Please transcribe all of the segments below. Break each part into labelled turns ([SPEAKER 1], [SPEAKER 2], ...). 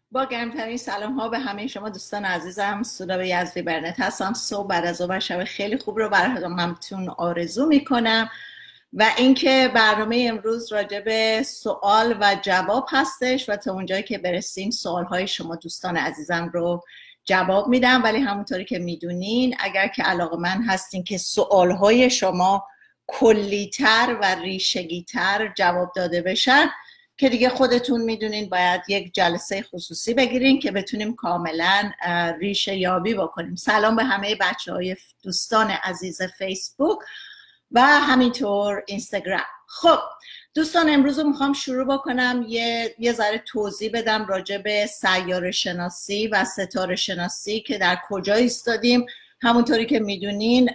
[SPEAKER 1] با گرمترین سلام ها به همه شما دوستان عزیزم. سودابه یزدی برنت هستم. صبح بعد از ظهر شب خیلی خوب رو براتون آرزو میکنم و اینکه برنامه امروز راجع به سوال و جواب هستش و تا اونجایی که برسیم سوال های شما دوستان عزیزم رو جواب میدم. ولی همونطوری که میدونین اگر که علاقه‌مند هستین که سوال های شما کلی‌تر و ریشگی‌تر جواب داده بشن که دیگه خودتون میدونین باید یک جلسه خصوصی بگیرین که بتونیم کاملا ریشه یابی بکنیم. سلام به همه بچه‌های دوستان عزیز فیسبوک و همینطور اینستاگرام. خب دوستان امروز رو میخوام شروع بکنم یه ذره توضیح بدم راجع به سیاره شناسی و ستاره شناسی که در کجا ایستادیم. همونطوری که میدونین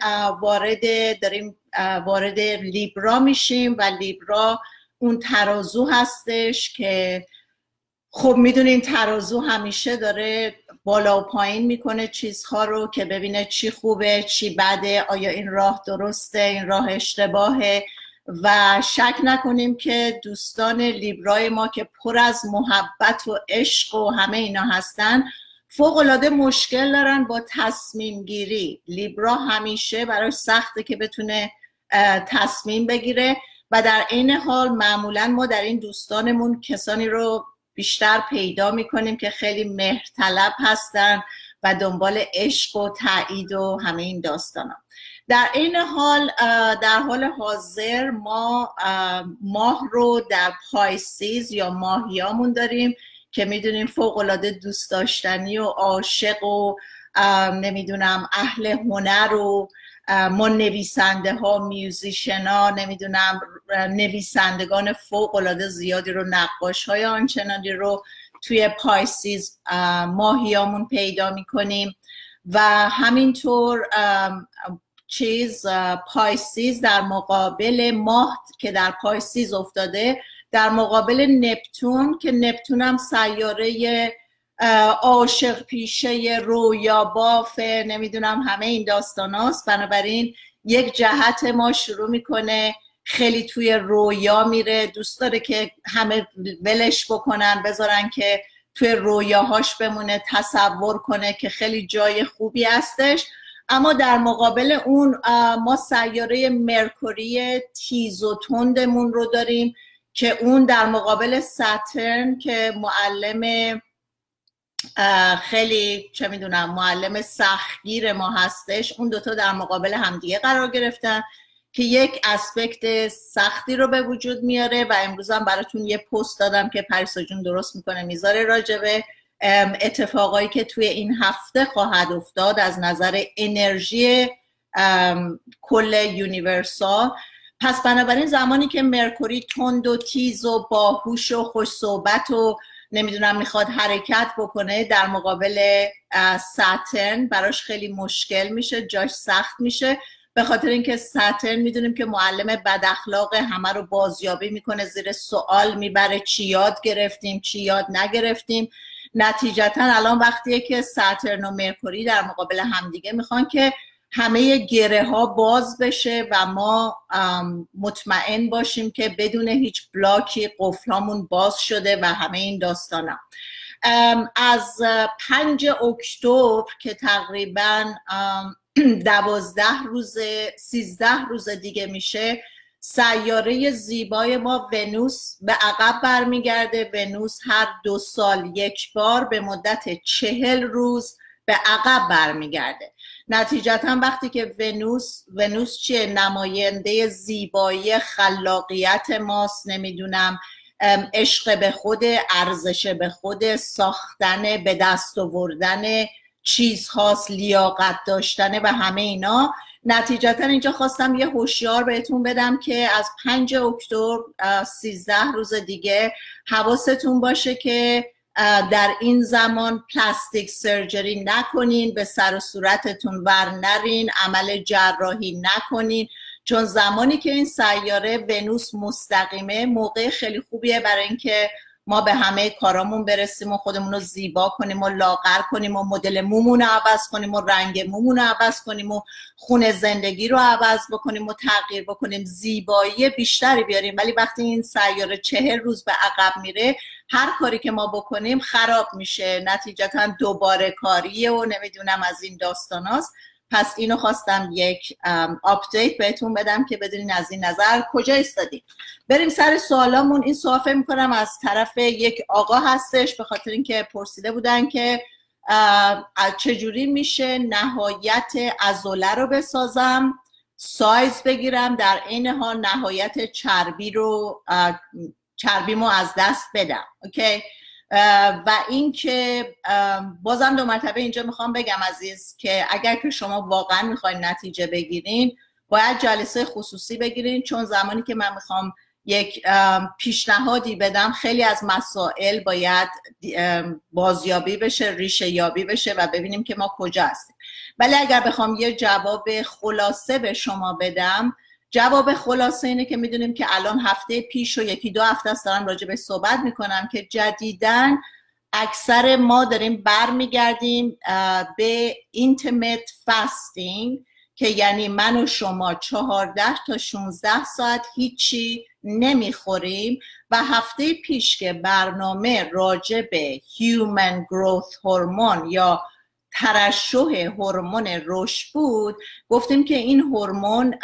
[SPEAKER 1] وارد لیبرا میشیم و لیبرا اون ترازو هستش که خب میدونین ترازو همیشه داره بالا و پایین میکنه چیزها رو که ببینه چی خوبه چی بده، آیا این راه درسته این راه اشتباهه. و شک نکنیم که دوستان لیبرای ما که پر از محبت و عشق و همه اینا هستن فوق‌العاده مشکل دارن با تصمیم گیری. لیبرا همیشه براش سخته که بتونه تصمیم بگیره و در این حال معمولا ما در این دوستانمون کسانی رو بیشتر پیدا میکنیم که خیلی مهرطلب هستن و دنبال عشق و تایید و همه این داستانا. در این حال در حال حاضر ما ماه رو در پایسیز یا ماهیامون داریم که میدونیم فوق‌العاده دوست داشتنی و عاشق و نمیدونم اهل هنر و ما نویسنده ها میوزیشن ها نمیدونم نویسندگان فوق العاده زیادی رو نقاش های آنچنانی رو توی پایسیز ماهیامون پیدا میکنیم و همینطور پایسیز در مقابل ماه که در پایسیز افتاده در مقابل نپتون که نپتون هم سیاره عاشق پیشه رویا باف نمیدونم همه این داستان هاست. بنابراین یک جهت ما شروع میکنه خیلی توی رویا میره، دوست داره که همه ولش بکنن بذارن که توی رویاهاش بمونه، تصور کنه که خیلی جای خوبی هستش. اما در مقابل اون ما سیاره مرکوری تیز و تندمون رو داریم که اون در مقابل ساترن که معلم خیلی چه میدونم معلم سختگیر ما هستش. اون دوتا در مقابل همدیگه قرار گرفتن که یک اسپکت سختی رو به وجود میاره و امروز هم براتون یه پست دادم که پریسا جون درست میکنه میذاره راجبه اتفاقایی که توی این هفته خواهد افتاد از نظر انرژی کل یونیورسال. پس بنابراین زمانی که مرکوری تند و تیز و باهوش و خوش صحبت و نمیدونم میخواد حرکت بکنه در مقابل ساترن براش خیلی مشکل میشه، جاش سخت میشه، به خاطر اینکه ساترن میدونیم که معلم بد اخلاق همه رو بازیابی میکنه، زیر سوال میبره چی یاد گرفتیم چی یاد نگرفتیم. نتیجتا الان وقتیه که ساترن و مرکوری در مقابل همدیگه میخوان که همه گره ها باز بشه و ما مطمئن باشیم که بدون هیچ بلاکی قفلامون باز شده و همه این داستانا. از 5 اکتبر که تقریبا 13 روز دیگه میشه سیاره زیبای ما ونوس به عقب برمیگرده. ونوس هر 2 سال یک بار به مدت 40 روز به عقب برمیگرده. نتیجتا وقتی که ونوس چیه؟ نماینده زیبایی خلاقیت ماست، نمیدونم عشق به خود، ارزش به خود، ساختن به دست آوردن چیزهاست، لیاقت داشتن و همه اینا. نتیجتا اینجا خواستم یه هوشیار بهتون بدم که از 5 اکتبر 13 روز دیگه حواستون باشه که در این زمان پلاستیک سرجری نکنین، به سر و صورتتون ور نرین، عمل جراحی نکنین، چون زمانی که این سیاره ونوس مستقیمه موقع خیلی خوبیه برای اینکه ما به همه کارامون برسیم و خودمون رو زیبا کنیم و لاغر کنیم و مدل مومون رو عوض کنیم و رنگ مومون رو عوض کنیم و خون زندگی رو عوض بکنیم و تغییر بکنیم، زیبایی بیشتری بیاریم. ولی وقتی این سیاره 40 روز به عقب میره، هر کاری که ما بکنیم خراب میشه، نتیجتا دوباره کاریه و نمیدونم از این داستاناست. پس اینو خواستم یک آپدیت بهتون بدم که بدونین از این نظر کجا ایستادیم. بریم سر سوالامون. این سوال فکر می‌کنم از طرف یک آقا هستش، به خاطر اینکه پرسیده بودن که چجوری میشه نهایت عضله رو بسازم، سایز بگیرم، در عین حال نهایت چربیمو از دست بدم. اوکی. و این که بازم 2 مرتبه اینجا میخوام بگم عزیز که اگر که شما واقعا میخواین نتیجه بگیرین باید جلسه خصوصی بگیرین، چون زمانی که من میخوام یک پیشنهادی بدم خیلی از مسائل باید بازیابی بشه، ریشه یابی بشه و ببینیم که ما کجا هستیم. ولی اگر بخوام یه جواب خلاصه به شما بدم، جواب خلاصه اینه که میدونیم که الان هفته پیش و 1-2 هفته است دارم راجع به صحبت میکنم که جدیداً اکثر ما داریم برمیگردیم به اینتیمیت فاستینگ، که یعنی من و شما 14 تا 16 ساعت هیچی نمیخوریم. و هفته پیش که برنامه راجع به هیومن گروث هورمون یا ترشح هورمون رشد بود، گفتیم که این هورمون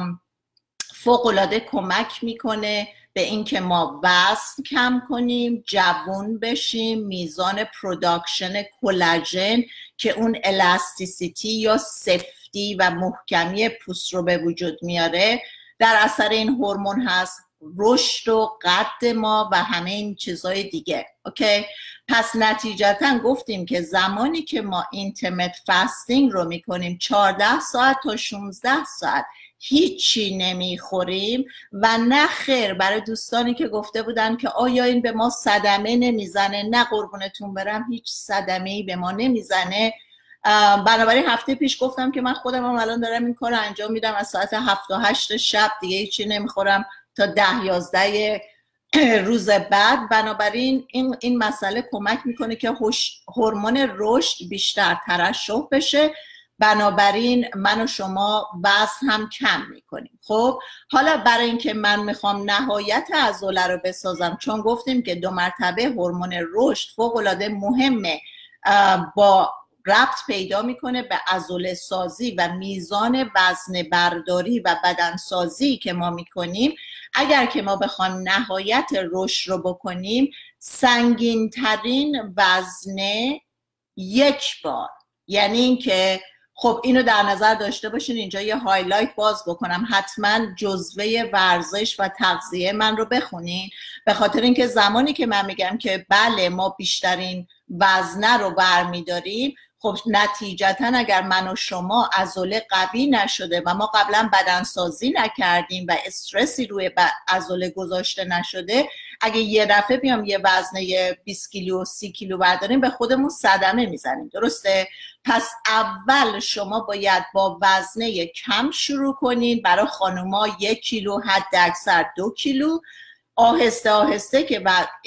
[SPEAKER 1] فوق‌العاده کمک میکنه به اینکه ما وزن کم کنیم، جوون بشیم، میزان پروداکشن کلاژن که اون الاستیسیتی یا سفتی و محکمی پوست رو به وجود میاره در اثر این هورمون هست، رشد و قد ما و همه این چیزهای دیگه. اوکی. پس نتیجتا گفتیم که زمانی که ما اینتیمیت فاستینگ رو میکنیم 14 ساعت تا 16 ساعت هیچی نمیخوریم و نه خیر. برای دوستانی که گفته بودن که آیا این به ما صدمه نمیزنه، نه قربونتون برم، هیچ صدمه‌ای به ما نمیزنه. بنابراین هفته پیش گفتم که من خودم هم الان دارم این کار رو انجام میدم، از ساعت 7 تا 8 شب دیگه هیچی نمیخورم تا 10-11 روز بعد. بنابراین این مسئله کمک میکنه که هورمون رشد بیشتر ترشح بشه، بنابراین من و شما وزن هم کم میکنیم. خب حالا برای اینکه من میخوام نهایت عضله رو بسازم، چون گفتیم که 2 مرتبه هورمون رشد فوق العاده مهمه، با ربط پیدا میکنه به عضله سازی و میزان وزن برداری و بدن سازی که ما میکنیم. اگر که ما بخوایم نهایت رشد رو بکنیم، سنگین ترین وزنه 1 بار، یعنی اینکه خب اینو در نظر داشته باشین. اینجا یه هایلایت باز بکنم، حتما جزوه ورزش و تغذیه من رو بخونین، به خاطر اینکه زمانی که من میگم که بله ما بیشترین وزنه رو برمیداریم، خب نتیجتا اگر من و شما عضله قوی نشده و ما قبلا بدنسازی نکردیم و استرسی روی عضله گذاشته نشده، اگه یه دفعه بیام یه وزنه 20 کیلو و 30 کیلو برداریم به خودمون صدمه میزنیم. درسته؟ پس اول شما باید با وزنه کم شروع کنین. برای خانوما 1 کیلو، حد اکثر 2 کیلو، آهسته آهسته که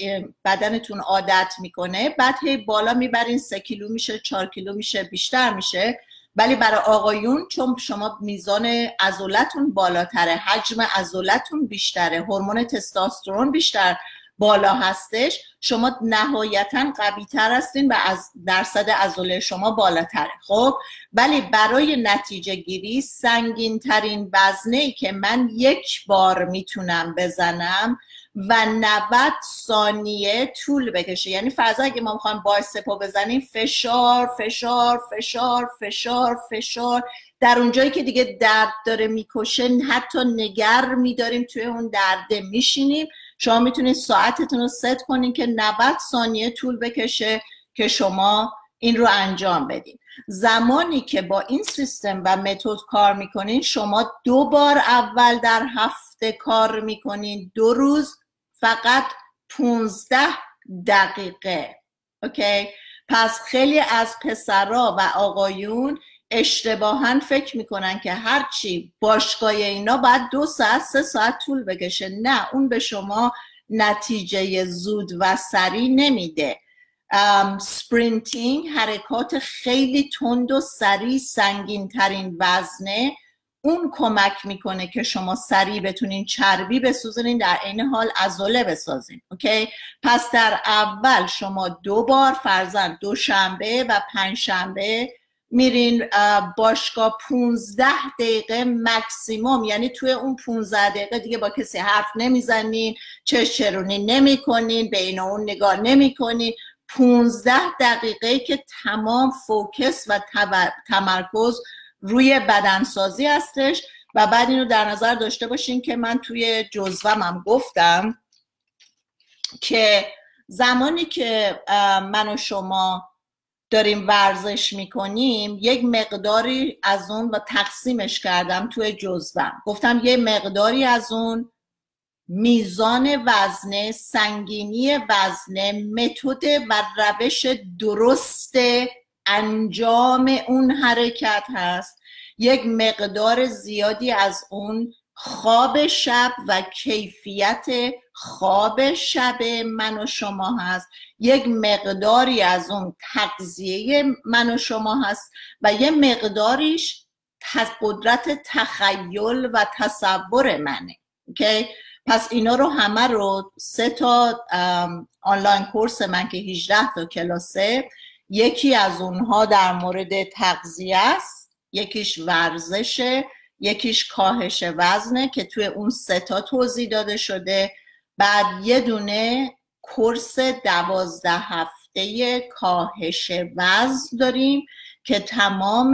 [SPEAKER 1] بدنتون عادت میکنه، بعد هی بالا میبرین 3 کیلو میشه، 4 کیلو میشه، بیشتر میشه. ولی برای آقایون چون شما میزان عضلاتون بالاتره، حجم عضلاتون بیشتره، هورمون تستوسترون بیشتر بالا هستش، شما نهایتا قوی تر هستین و از درصد عضله شما بالاتره. خب ولی برای نتیجه گیری سنگین ترین وزنه‌ای که من 1 بار میتونم بزنم و 90 ثانیه طول بکشه، یعنی فرضاً اگه ما میخوایم بایسپو بزنیم، فشار فشار فشار فشار فشار در اونجایی که دیگه درد داره میکشه، حتی نگر میداریم توی اون درده میشینیم. شما میتونید ساعتتون رو ست کنین که 90 ثانیه طول بکشه که شما این رو انجام بدین. زمانی که با این سیستم و متد کار میکنین، شما 2 بار اول در هفته کار میکنین، 2 روز فقط 15 دقیقه. اوکی؟ پس خیلی از پسرا و آقایون اشتباهاً فکر میکنن که هرچی باشگاه اینا باید 2 ساعت 3 ساعت طول بکشه. نه، اون به شما نتیجه زود و سریع نمیده. سپرینتینگ، حرکات خیلی تند و سریع، سنگین ترین وزنه، اون کمک میکنه که شما سریع بتونین چربی بسوزونین، در عین حال عضله بسازین. اوکی؟ پس در اول شما 2 بار فرضاً دوشنبه و پنجشنبه میرین باشگاه 15 دقیقه مکسیموم، یعنی توی اون 15 دقیقه دیگه با کسی حرف نمیزنین، چش چرونی نمی کنین، بین اون نگاه نمی کنین. 15 دقیقه که تمام فوکس و تمرکز روی بدنسازی هستش. و بعد اینو در نظر داشته باشین که من توی جزوم هم گفتم که زمانی که من و شما داریم ورزش میکنیم یک مقداری از اون و تقسیمش کردم توی جزوم، گفتم یه مقداری از اون میزان وزنه، سنگینی وزنه، متد و روش درست انجام اون حرکت هست، یک مقدار زیادی از اون خواب شب و کیفیت خواب شب من و شما هست، یک مقداری از اون تغذیه من و شما هست و یه مقداریش قدرت تخیل و تصور منه. اوکی؟ پس اینا رو همه رو 3 تا آنلاین کورس من که 18 تا کلاسه، یکی از اونها در مورد تغذیه است، یکیش ورزشه، یکیش کاهش وزنه که توی اون 3 تا توضیح داده شده. بعد یه دونه کورس 12 هفته کاهش وزن داریم که تمام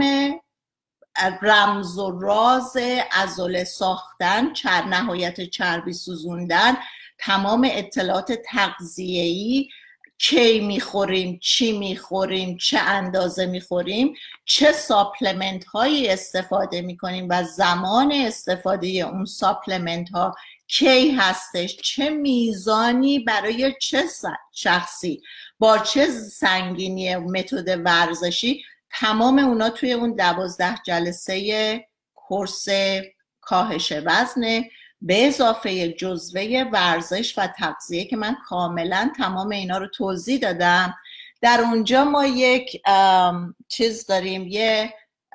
[SPEAKER 1] رمز و راز عضله ساختن، نهایت چربی سوزوندن، تمام اطلاعات تغذیه‌ای، کی میخوریم، چی میخوریم، چه اندازه میخوریم، چه ساپلمنت هایی استفاده میکنیم و زمان استفاده اون ساپلمنت ها کی هستش، چه میزانی برای چه شخصی، با چه سنگینی متد ورزشی، تمام اونا توی اون 12 جلسه کورس کاهش وزنه، به اضافه جزوه ورزش و تغذیه که من کاملا تمام اینا رو توضیح دادم. در اونجا ما یک چیز داریم، یه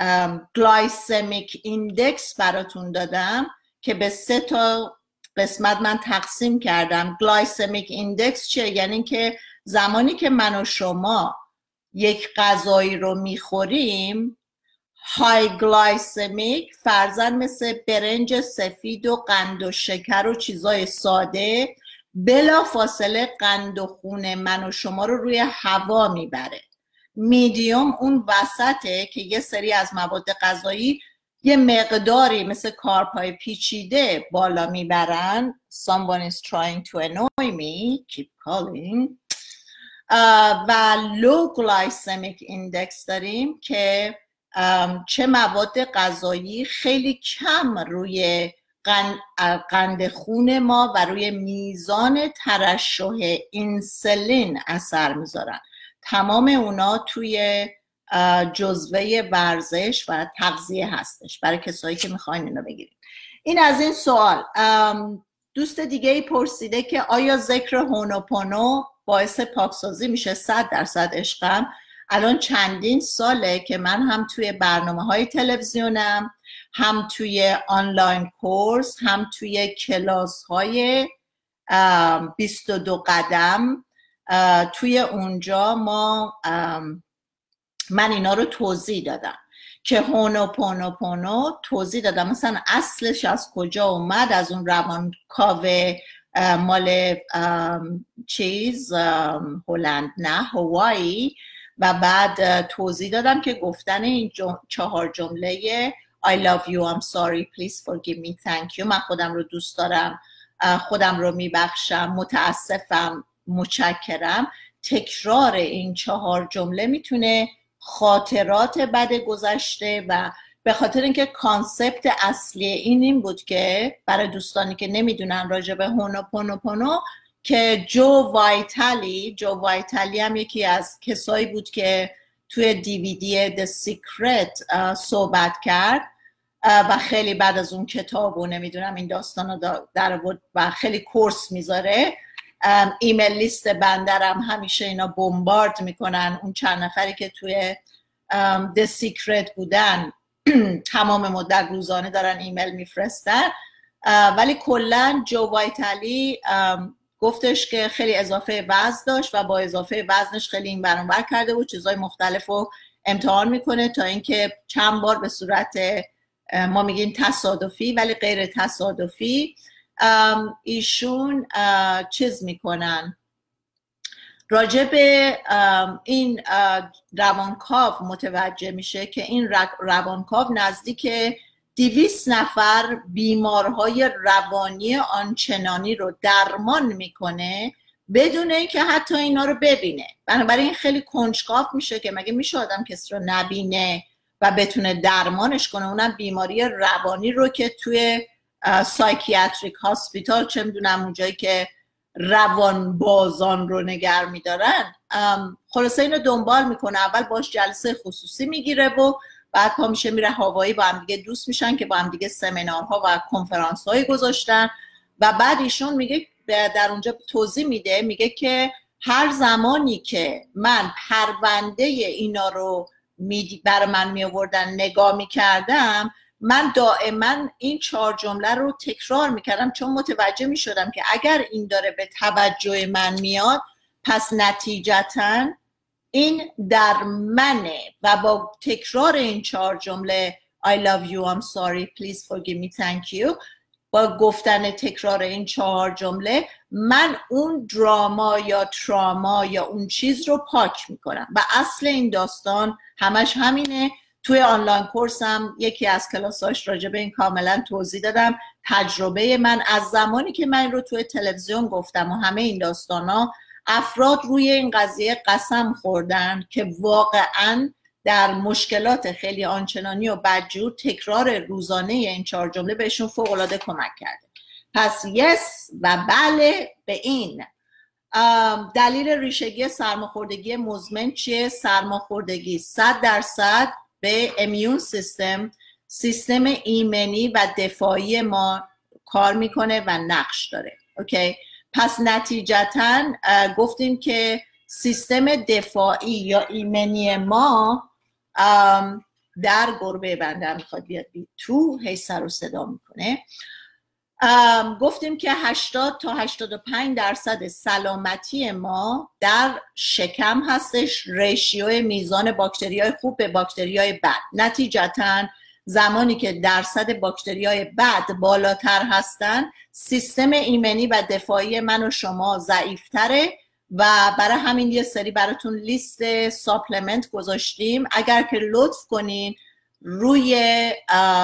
[SPEAKER 1] گلایسمیک ایندکس براتون دادم که به 3 تا قسمت من تقسیم کردم. گلایسمیک ایندکس چیه؟ یعنی که زمانی که من و شما یک غذایی رو میخوریم، های گلایسمیک، فرضاً مثل برنج سفید و قند و شکر و چیزای ساده، بلا فاصله قند و خون من و شما رو روی هوا میبره. میدیوم اون وسطه که یه سری از مواد غذایی یه مقداری مثل کارب‌های پیچیده بالا میبرن. Someone is trying to annoy me, keep calling. و لو گلایسمیک ایندکس داریم که چه مواد غذایی خیلی کم روی قند خون ما و روی میزان ترشح اینسولین اثر میذارن. تمام اونا توی جزوه ورزش و تغذیه هستش برای کسایی که میخواین اینو بگیرید. این از این سوال. دوست دیگه ای پرسیده که آیا ذکر هونوپونو باعث پاکسازی میشه؟ 100% عشقم. الان چندین ساله که من هم توی برنامه‌های تلویزیونم، هم توی آنلاین کورس، هم توی کلاس‌های 22 قدم، توی اونجا من اینا رو توضیح دادم که هونوپونوپونو توضیح دادم مثلا اصلش از کجا اومد، از اون روانکاو مال هلند، نه هوایی. و بعد توضیح دادم که گفتن این 4 جمله I love you, I'm sorry, please forgive me, thank you، من خودم رو دوست دارم، خودم رو میبخشم، متاسفم، متشکرم، تکرار این 4 جمله میتونه خاطرات بد گذشته و به خاطر اینکه کانسپت اصلی این بود که برای دوستانی که نمیدونن راجع به هونوپونوپونو، که جو وایتالی هم یکی از کسایی بود که توی دیویدی The Secret صحبت کرد و خیلی بعد از اون کتاب و نمیدونم این داستان رو در آورد و خیلی کورس میذاره. ایمیل لیست بندرم همیشه اینا بمبارد میکنن، اون چند نفری که توی The Secret بودن تمام مدت روزانه دارن ایمیل میفرستن. ولی کلا جو وایتالی گفتش که خیلی اضافه وزن داشت و با اضافه وزنش خیلی این ور اون ور کرده بود، چیزای مختلف رو امتحان میکنه تا اینکه چند بار به صورت ما میگیم تصادفی ولی غیر تصادفی ایشون چیز میکنن راجع به این روانکاو متوجه میشه که این روانکاو نزدیک 200 نفر بیمارهای روانی آنچنانی رو درمان میکنه بدون اینکه حتی اینا رو ببینه. بنابراین خیلی کنجکاو میشه که مگه میشه آدم کسی رو نبینه و بتونه درمانش کنه، اونم بیماری روانی رو که توی سایکیاتریک هاسپیتال، چه میدونم اونجایی که روان بازان رو نگر میدارن. خلاصه اینو دنبال میکنه، اول باش جلسه خصوصی میگیره و بعد پا میشه میره هاوایی، با هم دیگه دوست میشن که با هم دیگه سمینارها و کنفرانس هایی گذاشتن و بعد ایشون میگه در اونجا توضیح میده، میگه که هر زمانی که من پرونده اینا رو برای من میآوردن نگاه میکردم، من دائما این 4 جمله رو تکرار میکردم چون متوجه میشدم که اگر این داره به توجه من میاد پس نتیجتاً این در منه و با تکرار این 4 جمله I love you, I'm sorry, please forgive me, thank you، با گفتن تکرار این 4 جمله من اون دراما یا تراما یا اون چیز رو پاک میکنم. و اصل این داستان همش همینه. توی آنلاین کورسم یکی از کلاساش راجع به این کاملا توضیح دادم. تجربه من از زمانی که من رو توی تلویزیون گفتم و همه این داستانا، افراد روی این قضیه قسم خوردن که واقعا در مشکلات خیلی آنچنانی و بدجور تکرار روزانه این 4 جمله بهشون فوق‌العاده کمک کرده. پس یس و بله به این. دلیل ریشگی سرماخوردگی مزمن چیه؟ سرماخوردگی 100% به امیون سیستم ایمنی و دفاعی ما کار میکنه و نقش داره. اوکی؟ پس نتیجتاً گفتیم که سیستم دفاعی یا ایمنی ما در گربه بنده میخواد بیاد تو هی سر و صدا میکنه. گفتیم که 80 تا 85% سلامتی ما در شکم هستش، ریشیو میزان باکتریای خوب به باکتریای بد. نتیجتاً زمانی که درصد باکتریای بد بالاتر هستن، سیستم ایمنی و دفاعی من و شما ضعیفتره و برای همین یه سری براتون لیست ساپلمنت گذاشتیم. اگر که لطف کنین روی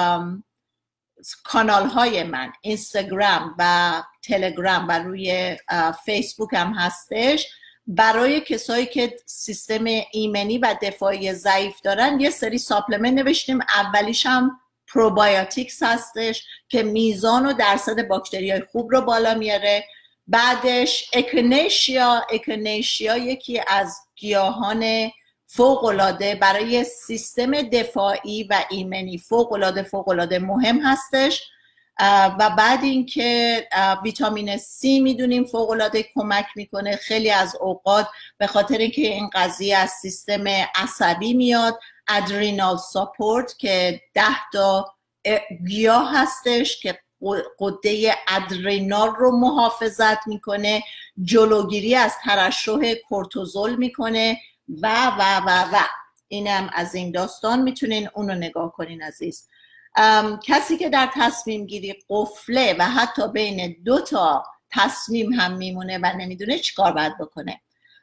[SPEAKER 1] کانال های من اینستاگرام و تلگرام و روی فیسبوک هم هستش، برای کسایی که سیستم ایمنی و دفاعی ضعیف دارن یه سری ساپلمنت نوشتیم. اولیش هم پروبایوتیکس هستش که میزان و درصد باکتریای خوب رو بالا میاره. بعدش اکینیشیا یکی از گیاهان فوق‌العاده برای سیستم دفاعی و ایمنی فوق‌العاده مهم هستش. و بعد اینکه ویتامین C میدونیم فوق‌العاده کمک میکنه خیلی از اوقات، به خاطر اینکه این قضیه از سیستم عصبی میاد. ادرینال ساپورت که 10 تا گیاه هستش که غده ادرینال رو محافظت میکنه، جلوگیری از ترشح کورتیزول میکنه و و و و اینم از این داستان. میتونین اونو نگاه کنین عزیز. کسی که در تصمیم گیری قفله و حتی بین 2 تا تصمیم هم میمونه و نمیدونه چیکار باید بکنه،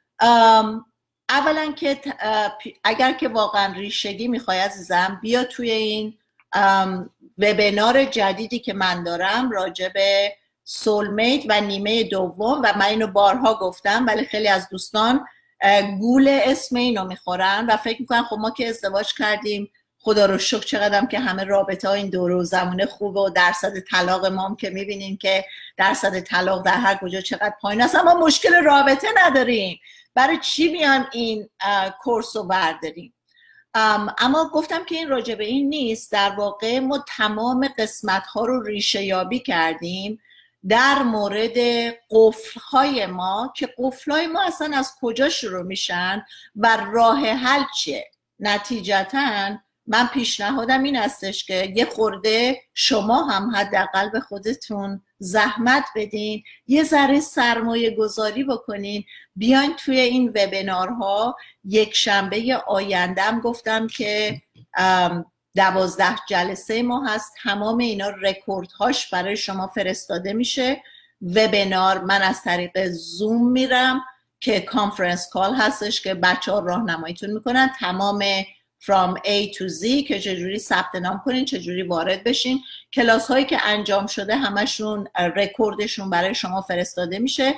[SPEAKER 1] اولا که اگر که واقعا ریشگی میخوای عزیزم، بیا توی این وبینار جدیدی که من دارم راجع به سولمیت و نیمه دوم، و من اینو بارها گفتم ولی خیلی از دوستان گول اسم اینو میخورن و فکر میکنن خب ما که ازدواج کردیم خدا رو شکر چقدرم که همه رابطه ها این دور و زمونه خوبه و درصد طلاق ما هم که میبینیم که درصد طلاق در هر کجا چقدر پایین است، ما مشکل رابطه نداریم، برای چی میان این کورس رو برداریم؟ اما گفتم که این راجع به این نیست. در واقع ما تمام قسمت ها رو ریشه یابی کردیم در مورد قفل‌های ما که قفل‌های ما اصلا از کجا شروع میشن و راه حل چیه. نتیجتاً من پیشنهادم این استش که یه خورده شما هم حداقل به خودتون زحمت بدین، یه ذره سرمایه گذاری بکنین، بیاین توی این وبینارها. یک شنبه آیندهم گفتم که 12 جلسه ما هست، تمام اینا رکوردهاش برای شما فرستاده میشه. وبینار من از طریق زوم میرم که کانفرنس کال هستش که بچه‌ها راهنماییتون میکنن، تمام from A to Z که چجوری ثبت نام کنین، چجوری وارد بشین. کلاس هایی که انجام شده همشون رکوردشون برای شما فرستاده میشه.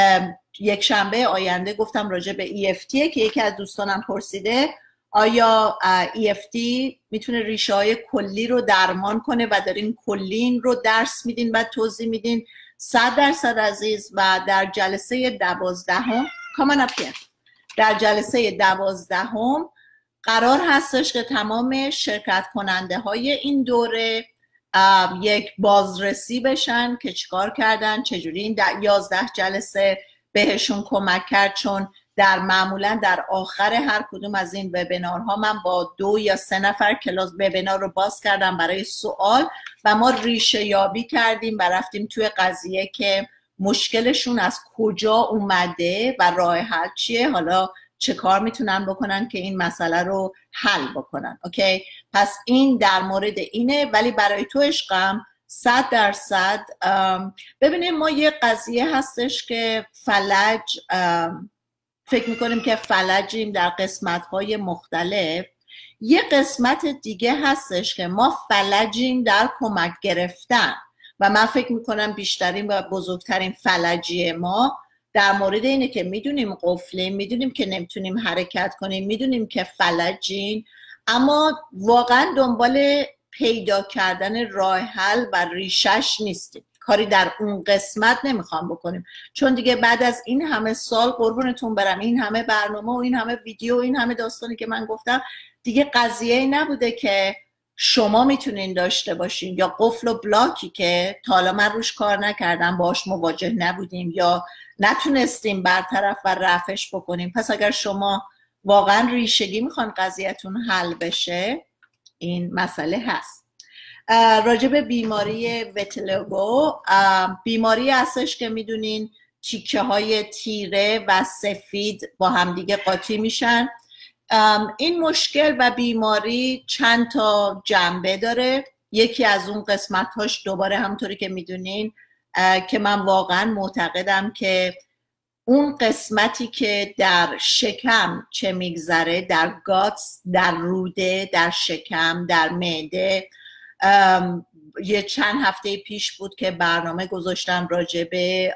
[SPEAKER 1] یک شنبه آینده گفتم راجع به EFT که یکی از دوستانم پرسیده آیا EFT میتونه ریشه های کلی رو درمان کنه و دارین کلین رو درس میدین و توضیح میدین. 100% عزیز. و در جلسه 12 کامان اپیر در جلسه 12 قرار هستش که تمام شرکت کننده های این دوره یک بازرسی بشن که چیکار کردن، چجوری این 11 جلسه بهشون کمک کرد. چون معمولا در آخر هر کدوم از این وبینارها من با 2 یا 3 نفر کلاس وبینار رو باز کردم برای سوال و ما ریشه یابی کردیم و رفتیم توی قضیه که مشکلشون از کجا اومده و راه حل چیه، حالا چه کار میتونن بکنن که این مسئله رو حل بکنن. اوکی؟ پس این در مورد اینه. ولی برای تو عشقم 100% ببینیم ما یه قضیه هستش که فلج فکر میکنیم که فلجیم در قسمت‌های مختلف. یه قسمت دیگه هستش که ما فلجیم در کمک گرفتن و من فکر میکنم بیشترین و بزرگترین فلجی ما در مورد اینه که میدونیم قفلیم، میدونیم که نمیتونیم حرکت کنیم، میدونیم که فلجین، اما واقعا دنبال پیدا کردن راه حل و ریشش نیستیم. کاری در اون قسمت نمیخوام بکنیم چون دیگه بعد از این همه سال قربونتون برم، این همه برنامه و این همه ویدیو و این همه داستانی که من گفتم، دیگه قضیه نبوده که شما میتونین داشته باشین یا قفل و بلاکی که تا حالا من روش کار نکردم، باش مواجه نبودیم یا نتونستیم برطرف و رفعش بکنیم. پس اگر شما واقعا ریشگی میخوان قضیهتون حل بشه، این مسئله هست. راجع به بیماری ویتیلیگو، بیماری هستش که میدونین تیکه های تیره و سفید با همدیگه قاطی میشن. این مشکل و بیماری چند تا جنبه داره. یکی از اون قسمت‌هاش دوباره همونطوری که میدونین که من واقعا معتقدم که اون قسمتی که در شکم چه میگذره، در گاتس، در روده، در شکم، در معده. یه چند هفته پیش بود که برنامه گذاشتم راجع به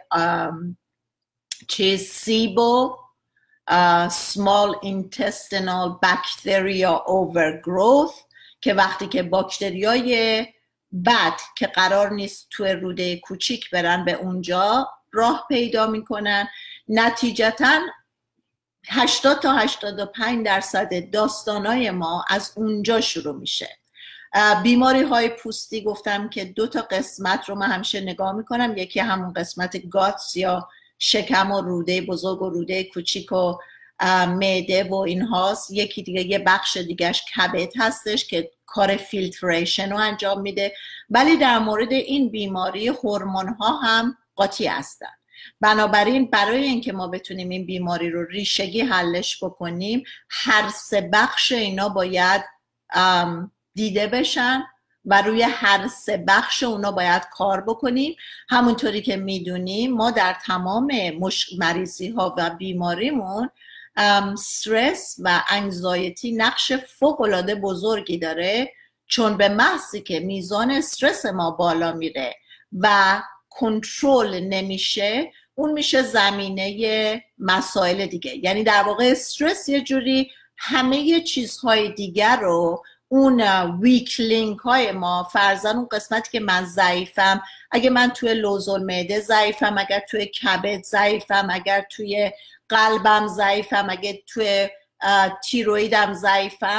[SPEAKER 1] سیبو، small intestinal bacteria overgrowth، که وقتی که باکتریای بد که قرار نیست توی روده کوچیک برن به اونجا راه پیدا میکنن، نتیجتا 80 تا 85% داستانای ما از اونجا شروع میشه. بیماری های پوستی گفتم که 2 تا قسمت رو من همیشه نگاه میکنم، یکی همون قسمت گاتس یا شکم و روده بزرگ و روده کوچیک و معده و این هاست، یکی دیگه یه بخش دیگهش کبد هستش که کار فیلتریشن رو انجام میده. ولی در مورد این بیماری هورمون ها هم قاطی هستن. بنابراین برای اینکه ما بتونیم این بیماری رو ریشگی حلش بکنیم، هر 3 بخش اینا باید دیده بشن و روی هر 3 بخش اونا باید کار بکنیم. همونطوری که میدونیم ما در تمام مریضی ها و بیماریمون استرس و انگزایتی نقش فوق‌العاده بزرگی داره، چون به محضی که میزان استرس ما بالا میره و کنترل نمیشه، اون میشه زمینه مسائل دیگه. یعنی در واقع استرس یه جوری همه چیزهای دیگر رو، اون ویک لینک های ما، فرضاً اون قسمتی که من ضعیفم، اگه من توی لوزالمعده ضعیفم، اگر توی کبد ضعیفم، اگر توی قلبم ضعیفم، اگه توی تیرویدم ضعیفم،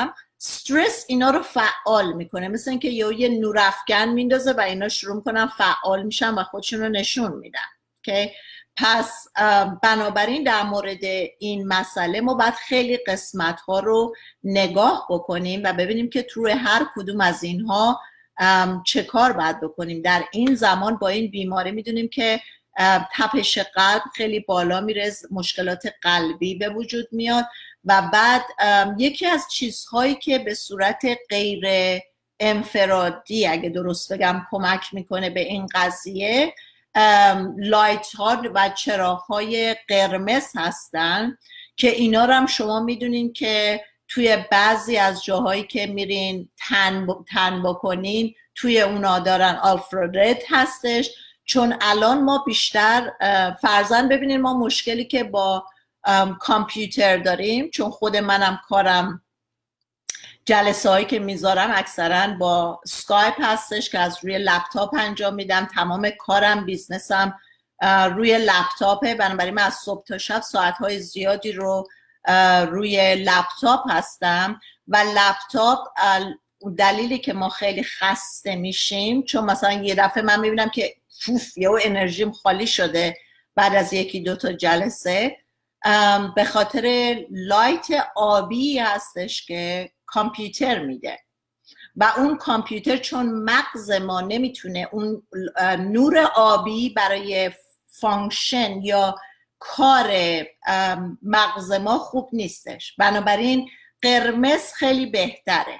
[SPEAKER 1] استرس اینا رو فعال میکنه، مثل اینکه یه نورافکن میندازه و اینا شروع میکنن فعال میشن و خودشون رو نشون میدن. okay؟ پس بنابراین در مورد این مسئله ما باید خیلی قسمت ها رو نگاه بکنیم و ببینیم که توی هر کدوم از اینها چه کار باید بکنیم. در این زمان با این بیماری میدونیم که تپش قلب خیلی بالا میره، مشکلات قلبی به وجود میاد و بعد یکی از چیزهایی که به صورت غیر انفرادی اگه درست بگم کمک میکنه به این قضیه لایت ها و چراغ های قرمز هستن که اینا رو هم شما میدونین که توی بعضی از جاهایی که میرین تن بکنین توی اونا دارن آلفرارد هستش. چون الان ما بیشتر فرضاً ببینین ما مشکلی که با کامپیوتر داریم، چون خود منم کارم جلسه هایی که میذارم اکثرا با اسکایپ هستش که از روی لپتاپ انجام میدم، تمام کارم بیزنسم روی لپتاپه، بنابراین من از صبح تا شب ساعتهای زیادی رو روی لپتاپ هستم و لپتاپ دلیلی که ما خیلی خسته میشیم چون مثلا یه دفعه من میبینم که یه انرژیم خالی شده بعد از یکی دو تا جلسه، به خاطر لایت آبی هستش که کامپیوتر میده و اون کامپیوتر چون مغز ما نمیتونه اون نور آبی برای فانکشن یا کار مغز ما خوب نیستش، بنابراین قرمز خیلی بهتره.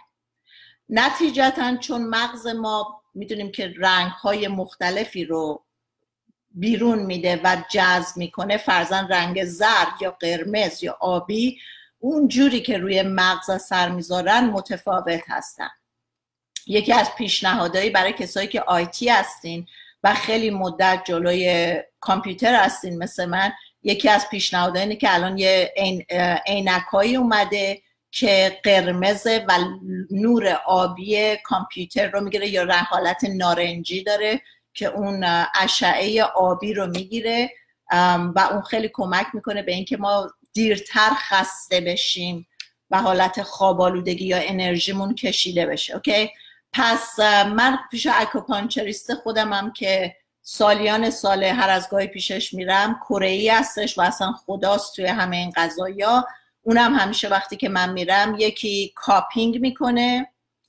[SPEAKER 1] نتیجتا چون مغز ما میدونیم که رنگ‌های مختلفی رو بیرون میده و جذب میکنه، فرضاً رنگ زرد یا قرمز یا آبی اون جوری که روی مغز اثر میذارن متفاوت هستن. یکی از پیشنهادایی برای کسایی که آیتی هستین و خیلی مدت جلوی کامپیوتر هستین مثل من، یکی از پیشنهادایی اینه که الان یه عینکایی اومده که قرمز و نور آبی کامپیوتر رو میگیره یا حالت نارنجی داره که اون اشعه آبی رو میگیره و اون خیلی کمک میکنه به اینکه ما دیرتر خسته بشیم و حالت خوابالودگی یا انرژیمون کشیده بشه. اوکی؟ پس من پیش اکوپانکچریست خودمم که سالیان ساله هر از گاهی پیشش میرم، کره‌ای هستش و اصلا خداست توی همه این قضایا. اونم همیشه وقتی که من میرم یکی کاپینگ میکنه،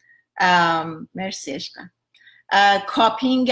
[SPEAKER 1] مرسی عشقم، کاپینگ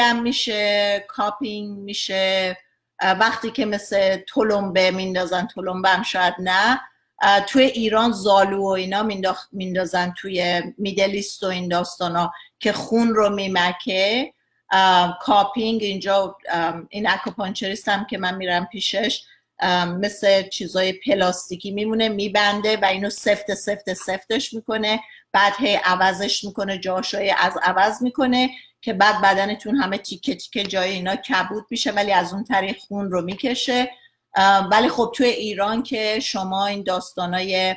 [SPEAKER 1] میشه وقتی که مثل تلمبه میندازن، تلمبه هم شاید نه، توی ایران زالو و اینا میندازن توی میدلیست و این داستانا که خون رو میمکه. کاپینگ اینجا این اکوپانکچریست هم که من میرم پیشش مثل چیزای پلاستیکی میمونه، میبنده و اینو سفتش میکنه، بعد هی عوضش میکنه، جاشای از عوض میکنه که بعد بدنتون همه تیکه تیکه جای اینا کبود میشه ولی از اون طریق خون رو میکشه. ولی خب توی ایران که شما این داستانای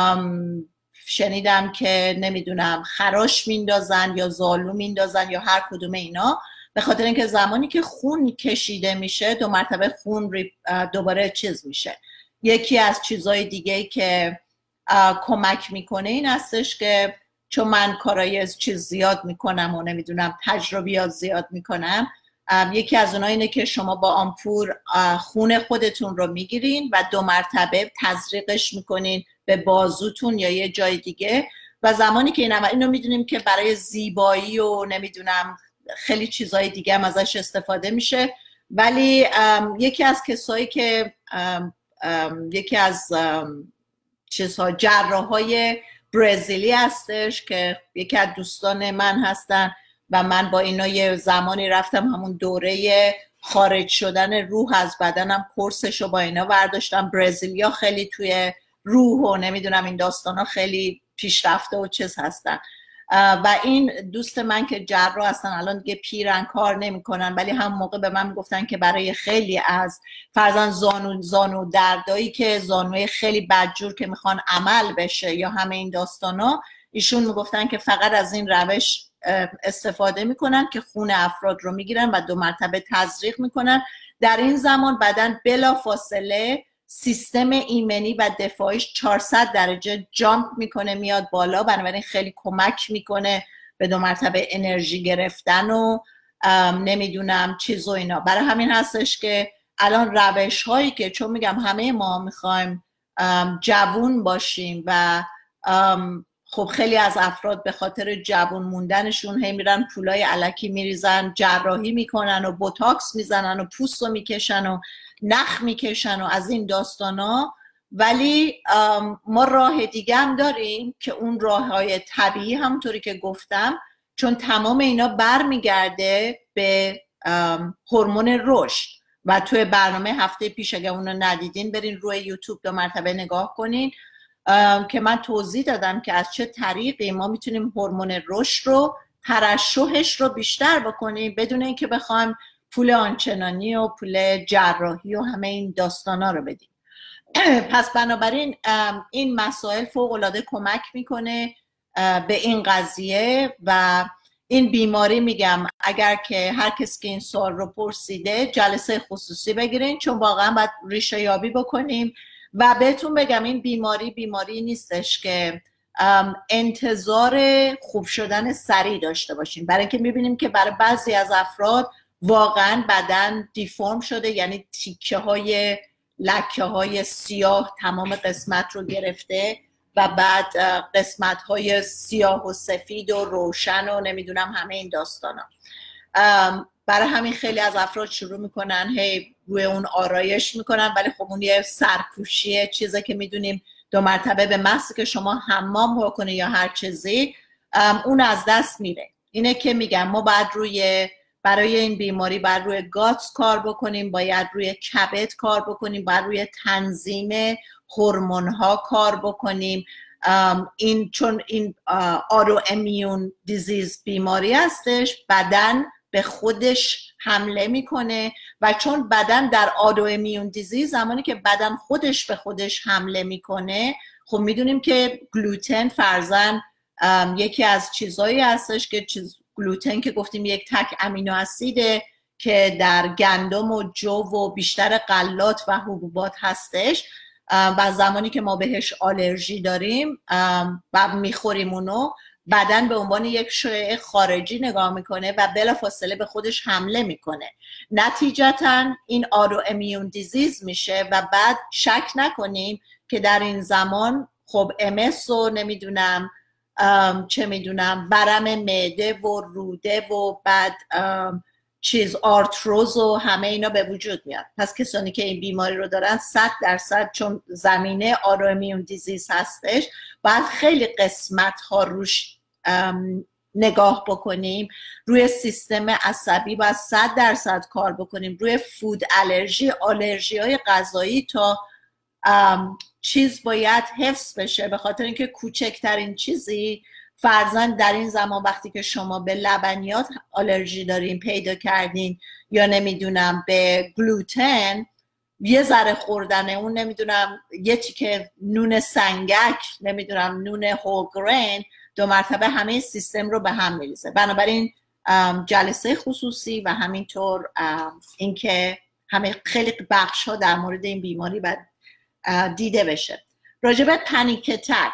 [SPEAKER 1] شنیدم که نمیدونم خراش میندازن یا زالو میندازن یا هر کدوم اینا، به خاطر اینکه زمانی که خون کشیده میشه 2 مرتبه خون دوباره چیز میشه. یکی از چیزهای دیگه که کمک میکنه این هستش که چون من کارای چیز زیاد میکنم و نمیدونم تجربیات زیاد میکنم، یکی از اونها اینه که شما با آمپور خون خودتون رو میگیرین و 2 مرتبه تزریقش میکنین به بازوتون یا یه جای دیگه و زمانی که اینو میدونیم که برای زیبایی و نمیدونم خیلی چیزهای دیگه هم ازش استفاده میشه. ولی یکی از کسایی که یکی از چیزها جراحای برزیلی هستش که یکی از دوستان من هستن و من با اینا یه زمانی رفتم همون دوره خارج شدن روح از بدنم کورسشو با اینا برداشتم. برزیلیا خیلی توی روح و نمیدونم این داستانا خیلی پیشرفته و چیز هستن و این دوست من که جراح هستن الان دیگه پیرن کار نمیکنن، ولی هم موقع به من گفتن که برای خیلی از فرضاً زانو دردایی که زانوی خیلی بدجور که میخوان عمل بشه یا همه این داستانا، ایشون میگفتن که فقط از این روش استفاده میکنن که خون افراد رو میگیرن و 2 مرتبه تزریق میکنن. در این زمان بدن بلا فاصله سیستم ایمنی و دفاعیش 400 درجه جامپ میکنه میاد بالا. بنابراین خیلی کمک میکنه به 2 مرتبه انرژی گرفتن و نمیدونم چیز و اینا. برای همین هستش که الان روش هایی که، چون میگم همه ما میخوایم جوون باشیم و خب خیلی از افراد به خاطر جوون موندنشون هی میرن پولای الکی میریزن، جراحی میکنن و بوتاکس میزنن و پوست رو میکشن و نخ میکشن و از این داستانا. ولی ما راه دیگه هم داریم که اون راه های طبیعی، همونطوری که گفتم، چون تمام اینا برمیگرده به هورمون رشد. و توی برنامه هفته پیش اگه اونو ندیدین برین روی یوتیوب 2 مرتبه نگاه کنین که من توضیح دادم که از چه طریقی ما میتونیم هورمون رشد رو، ترشحش رو بیشتر بکنیم بدون اینکه بخوایم پول آنچنانی و پول جراحی و همه این داستانا رو بدیم. پس بنابراین این مسائل فوق‌العاده کمک میکنه به این قضیه. و این بیماری میگم اگر که هر کسی که این سوال رو پرسیده جلسه خصوصی بگیرین، چون واقعا باید ریشه یابی بکنیم. و بهتون بگم این بیماری نیستش که انتظار خوب شدن سریع داشته باشیم، برای اینکه میبینیم که برای بعضی از افراد واقعا بدن دیفورم شده، یعنی تیکه های لکه های سیاه تمام قسمت رو گرفته و بعد قسمت های سیاه و سفید و روشن و نمیدونم همه این داستانا. برای همین خیلی از افراد شروع میکنن هی روی اون آرایش میکنن، ولی خب اون یه سرپوشیه، چیزی که میدونیم 2 مرتبه به محض که شما حمام بکنی یا هر چیزی اون از دست میره. اینه که میگم ما باید برای این بیماری باید روی گاتس کار بکنیم، باید روی کبد کار بکنیم، باید روی تنظیم هورمون ها کار بکنیم. چون این آرو امیون دیزیز بیماری هستش، بدن به خودش حمله میکنه و چون بدن در آرو امیون دیزیز زمانی که بدن خودش به خودش حمله میکنه، خب میدونیم که گلوتن فرضاً یکی از چیزایی هستش که گلوتن که گفتیم یک تک امینو اسیده که در گندم و جو و بیشتر غلات و حبوبات هستش و زمانی که ما بهش آلرژی داریم و میخوریم اونو، بدن به عنوان یک شیء خارجی نگاه میکنه و بلافاصله به خودش حمله میکنه. نتیجتا این آرو امیون دیزیز میشه و بعد شک نکنیم که در این زمان خب MS و نمیدونم چه میدونم ورم معده و روده و بعد آرتروز و همه اینا به وجود میاد. پس کسانی که این بیماری رو دارن 100% چون زمینه آرومیون دیزیز هستش باید خیلی قسمت ها روش نگاه بکنیم. روی سیستم عصبی باید 100% کار بکنیم، روی فود آلرژی های غذایی تا چیز باید حفظ بشه، به خاطر اینکه کوچکترین چیزی فرضاً در این زمان وقتی که شما به لبنیات آلرژی دارین پیدا کردین یا نمیدونم به گلوتن، یه ذره خوردن اون نمیدونم یه تیکه نون سنگک نمیدونم نون هول گرین 2 مرتبه همه سیستم رو به هم میریزه. بنابراین جلسه خصوصی و همینطور اینکه همه خیلی بخش ها در مورد این بیماری باید دیده بشه. راجب پنیک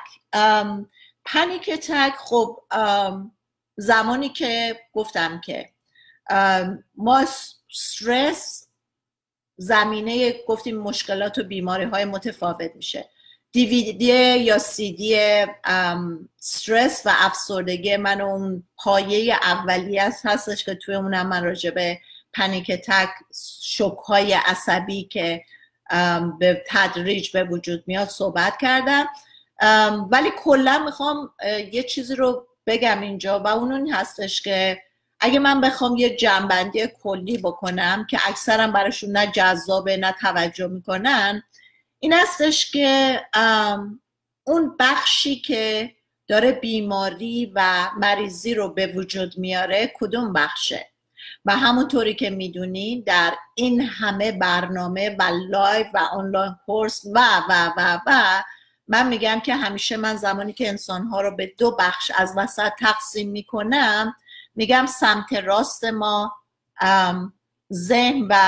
[SPEAKER 1] اتک خب زمانی که گفتم که ما استرس زمینه گفتیم مشکلات و بیماری های متفاوت میشه. DVD یا CD استرس و افسردگی من اون پایه اولیه هستش که توی اونم من راجع به پنیک اتک، شوک های عصبی که به تدریج به وجود میاد صحبت کردم. ولی کلا میخوام یه چیزی رو بگم اینجا و اون این هستش که اگه من بخوام یه جنبندی کلی بکنم که اکثرا براشون نه جذابه نه توجه میکنن، این هستش که اون بخشی که داره بیماری و مریضی رو به وجود میاره کدوم بخشه. و همونطوری که میدونین در این همه برنامه و لایو و آنلاین کورس و من میگم که همیشه من زمانی که انسانها رو به 2 بخش از وسط تقسیم میکنم میگم سمت راست ما ذهن و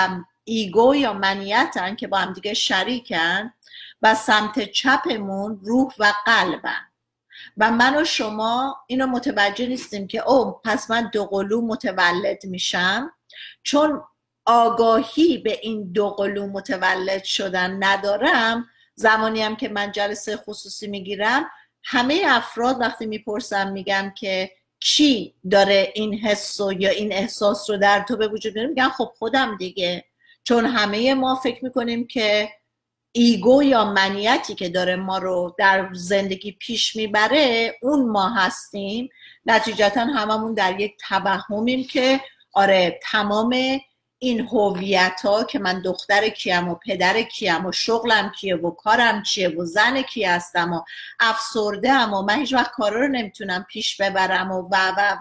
[SPEAKER 1] ایگو یا منیتن که با هم دیگه شریکن و سمت چپمون روح و قلبن و من و شما اینو متوجه نیستیم که پس من دوقلو متولد میشم، چون آگاهی به این دوقلو متولد شدن ندارم. زمانی هم که من جلسه خصوصی میگیرم همه افراد وقتی میپرسم میگم که کی داره این حس یا این احساس رو در تو به وجود میاره، میگن خب خودم دیگه، چون همه ما فکر میکنیم که ایگو یا منیتی که داره ما رو در زندگی پیش میبره اون ما هستیم. نتیجتا هممون در یک توهمیم که آره تمام این هویت ها که من دختر کیم و پدر کیم و شغلم کیه و کارم چیه و زن کی هستم و افسرده ام و من هیچ وقت کارا رو نمیتونم پیش ببرم و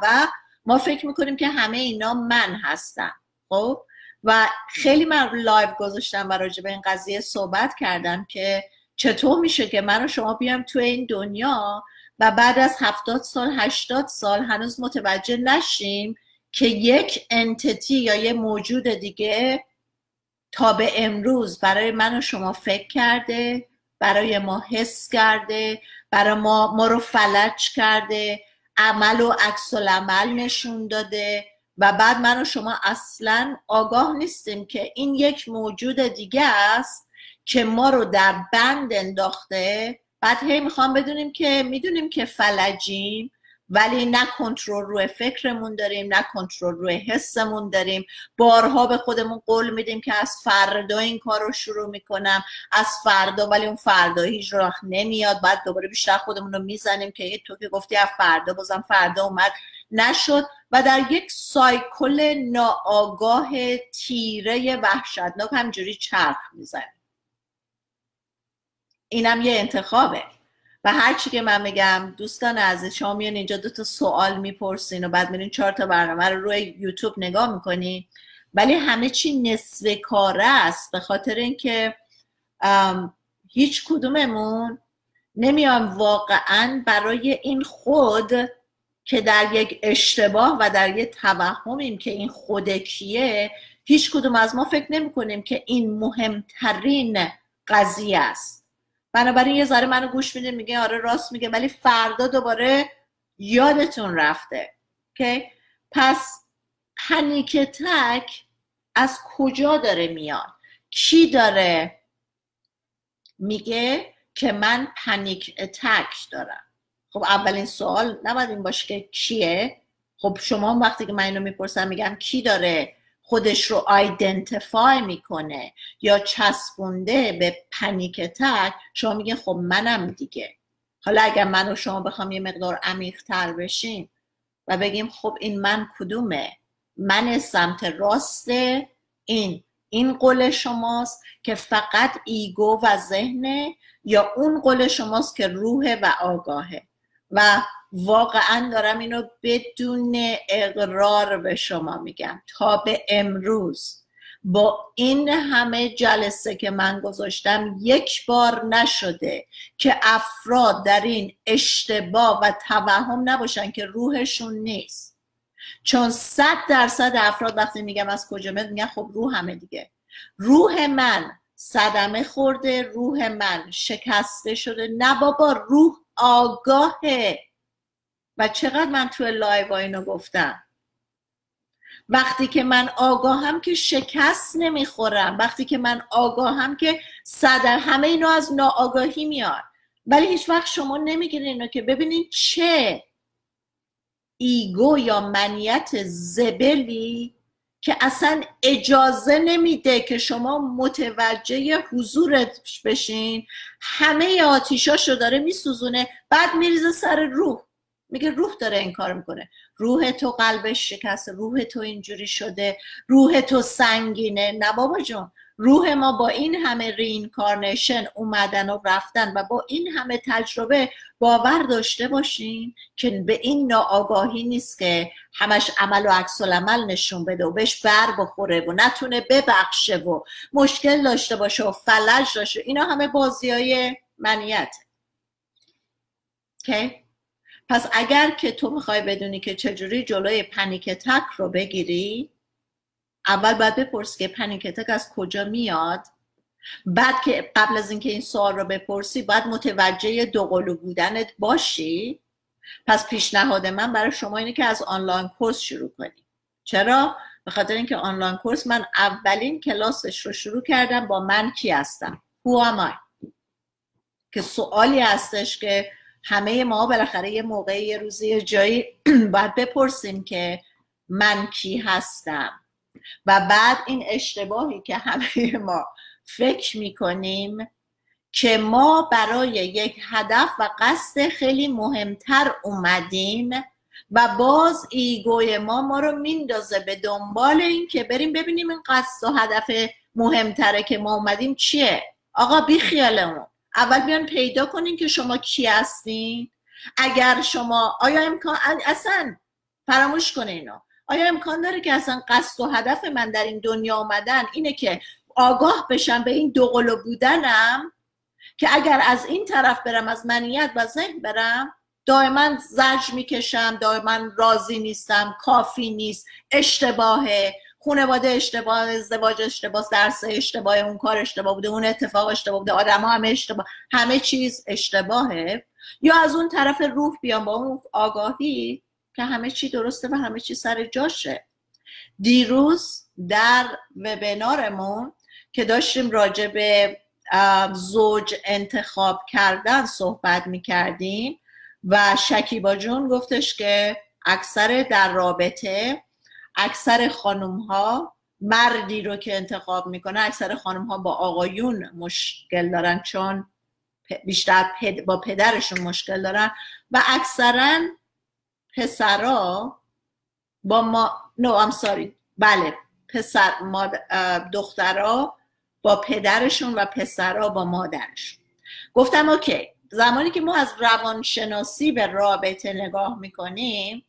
[SPEAKER 1] ما فکر میکنیم که همه اینا من هستم. خب و خیلی من لایو گذاشتم و راجع به این قضیه صحبت کردم که چطور میشه که من و شما بیام تو این دنیا و بعد از 70 سال 80 سال هنوز متوجه نشیم که یک انتیتی یا یه موجود دیگه تا به امروز برای من و شما فکر کرده، برای ما حس کرده، برای ما رو فلج کرده، عمل و عکس العمل نشون داده و بعد من و شما اصلا آگاه نیستیم که این یک موجود دیگه است که ما رو در بند انداخته. بعد هی میخوام بدونیم که میدونیم که فلجیم ولی نه کنترل روی فکرمون داریم، نه کنترل روی حسمون داریم. بارها به خودمون قول میدیم که از فردا این کار رو شروع میکنم، از فردا، ولی اون فردا هیچ وقت نمیاد. بعد دوباره بیشتر خودمون رو میزنیم که تو که گفتی از فردا، بازم فردا اومد نشد و در یک سایکل ناآگاه تیره وحشتناک همجوری چرخ میزنیم. اینم یه انتخابه. و هرچی که من میگم دوستان عزیز، شما میان اینجا 2 تا سوال میپرسین و بعد میرین 4 تا برنامه رو روی یوتیوب نگاه میکنین، ولی همه چی نصف کاره است، به خاطر اینکه هیچ کدوممون نمیام واقعا برای این خود که در یک اشتباه و در یک توهمیم که این خود کیه، هیچ کدوم از ما فکر نمی کنیم که این مهمترین قضیه است. بنابراین یه ذره منو گوش میده میگه آره راست میگه، ولی فردا دوباره یادتون رفته. okay؟ پس پنیک اتک از کجا داره میاد؟ کی داره میگه که من پنیک اتک دارم؟ خب اولین سوال نباید این باشه که کیه. خب شما وقتی که من اینو میپرسم میگم کی داره خودش رو آیدنتیفای میکنه یا چسبونده به پنیک اتک، شما میگین خب منم دیگه. حالا اگر من و شما بخوام یه مقدار عمیق تر بشیم و بگیم خب این من کدومه؟ من سمت راست این قول شماست که فقط ایگو و ذهنه، یا اون قول شماست که روح و آگاهه؟ و واقعا دارم اینو بدون اقرار به شما میگم، تا به امروز با این همه جلسه که من گذاشتم یک بار نشده که افراد در این اشتباه و توهم نباشن که روحشون نیست. چون 100% افراد وقتی میگم از کجا میاد میگن خب روحمه دیگه. روح من صدمه خورده، روح من شکسته شده. نه بابا، روح آگاهه. و چقدر من توی لایو اینو گفتم، وقتی که من آگاهم که شکست نمیخورم، وقتی که من آگاهم که همه اینو از ناآگاهی میاد. ولی هیچ وقت شما نمیگین اینو که ببینین چه ایگو یا منیت زبلی که اصلا اجازه نمیده که شما متوجه حضورت بشین، همه آتیشاشو داره میسوزونه، بعد میریزه سر روح. میگه روح داره این کار میکنه، روح تو قلبش شکسته، روح تو اینجوری شده، روح تو سنگینه. نه بابا جون، روح ما با این همه رینکارنیشن اومدن و رفتن و با این همه تجربه باور داشته باشین که به این ناآگاهی نیست که همش عمل و عکس العمل نشون بده و بهش بر بخوره و نتونه ببخشه و مشکل داشته باشه و فلج داشته. اینا همه بازیای منیت. okay؟ پس اگر که تو میخوای بدونی که چجوری جلوی پنیک اتک رو بگیری، اول باید بپرسی که پنیک اتک از کجا میاد. بعد که قبل از اینکه این سوال رو بپرسی باید متوجه دوقلو بودنت باشی. پس پیشنهاد من برای شما اینه که از آنلاین کورس شروع کنی. چرا؟ به خاطر اینکه آنلاین کورس من اولین کلاسش رو شروع کردم با من کی هستم، Who am I، که سوالی هستش که همه ما بالاخره یه موقعی یه روزی یه جایی باید بپرسیم که من کی هستم. و بعد این اشتباهی که همه ما فکر میکنیم که ما برای یک هدف و قصد خیلی مهمتر اومدیم و باز ایگوی ما رو میندازه به دنبال این که بریم ببینیم این قصد و هدف مهمتره که ما اومدیم چیه. آقا بی خیالمون اول بیان پیدا کنین که شما کی هستین. اگر شما آیا امکان اصلا فراموش کنه اینو، آیا امکان داره که اصلا قصد و هدف من در این دنیا اومدن اینه که آگاه بشم به این دوقلو بودنم که اگر از این طرف برم، از منیت و ذهن برم، دائما زجر میکشم، دائما راضی نیستم، کافی نیست، اشتباهه، خانواده اشتباه، ازدواج اشتباه، درس اشتباه، اون کار اشتباه بوده، اون اتفاق اشتباه بوده، آدم ها همه اشتباه، همه چیز اشتباهه. یا از اون طرف روح بیام با اون آگاهی که همه چی درسته و همه چی سر جاشه. دیروز در وبینارمون که داشتیم راجع به زوج انتخاب کردن صحبت میکردیم و شکیبا جون گفتش که اکثر در رابطه اکثر خانم ها مردی رو که انتخاب میکنه، اکثر خانم ها با آقایون مشکل دارن چون بیشتر با پدرشون مشکل دارن و اکثرا پسرا با بله دخترها با پدرشون و پسرها با مادرشون. گفتم اوکی، زمانی که ما از روانشناسی به رابطه نگاه میکنیم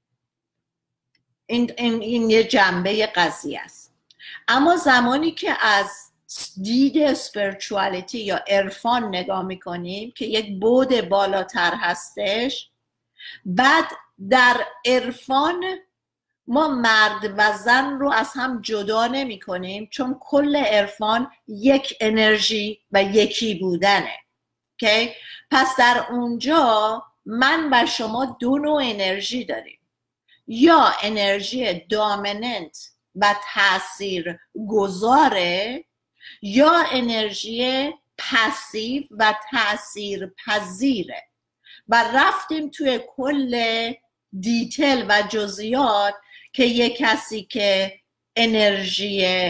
[SPEAKER 1] این یه جنبه قضیه است، اما زمانی که از دید اسپریچوالیتی یا عرفان نگاه میکنیم که یک بعد بالاتر هستش، بعد در عرفان ما مرد و زن رو از هم جدا نمی کنیم چون کل عرفان یک انرژی و یکی بودنه. okay؟ پس در اونجا من و شما دو نوع انرژی داریم، یا انرژی دامیننت و تأثیر گذاره یا انرژی پسیو و تأثیر پذیره. و رفتیم توی کل دیتیل و جزئیات که یک کسی که انرژی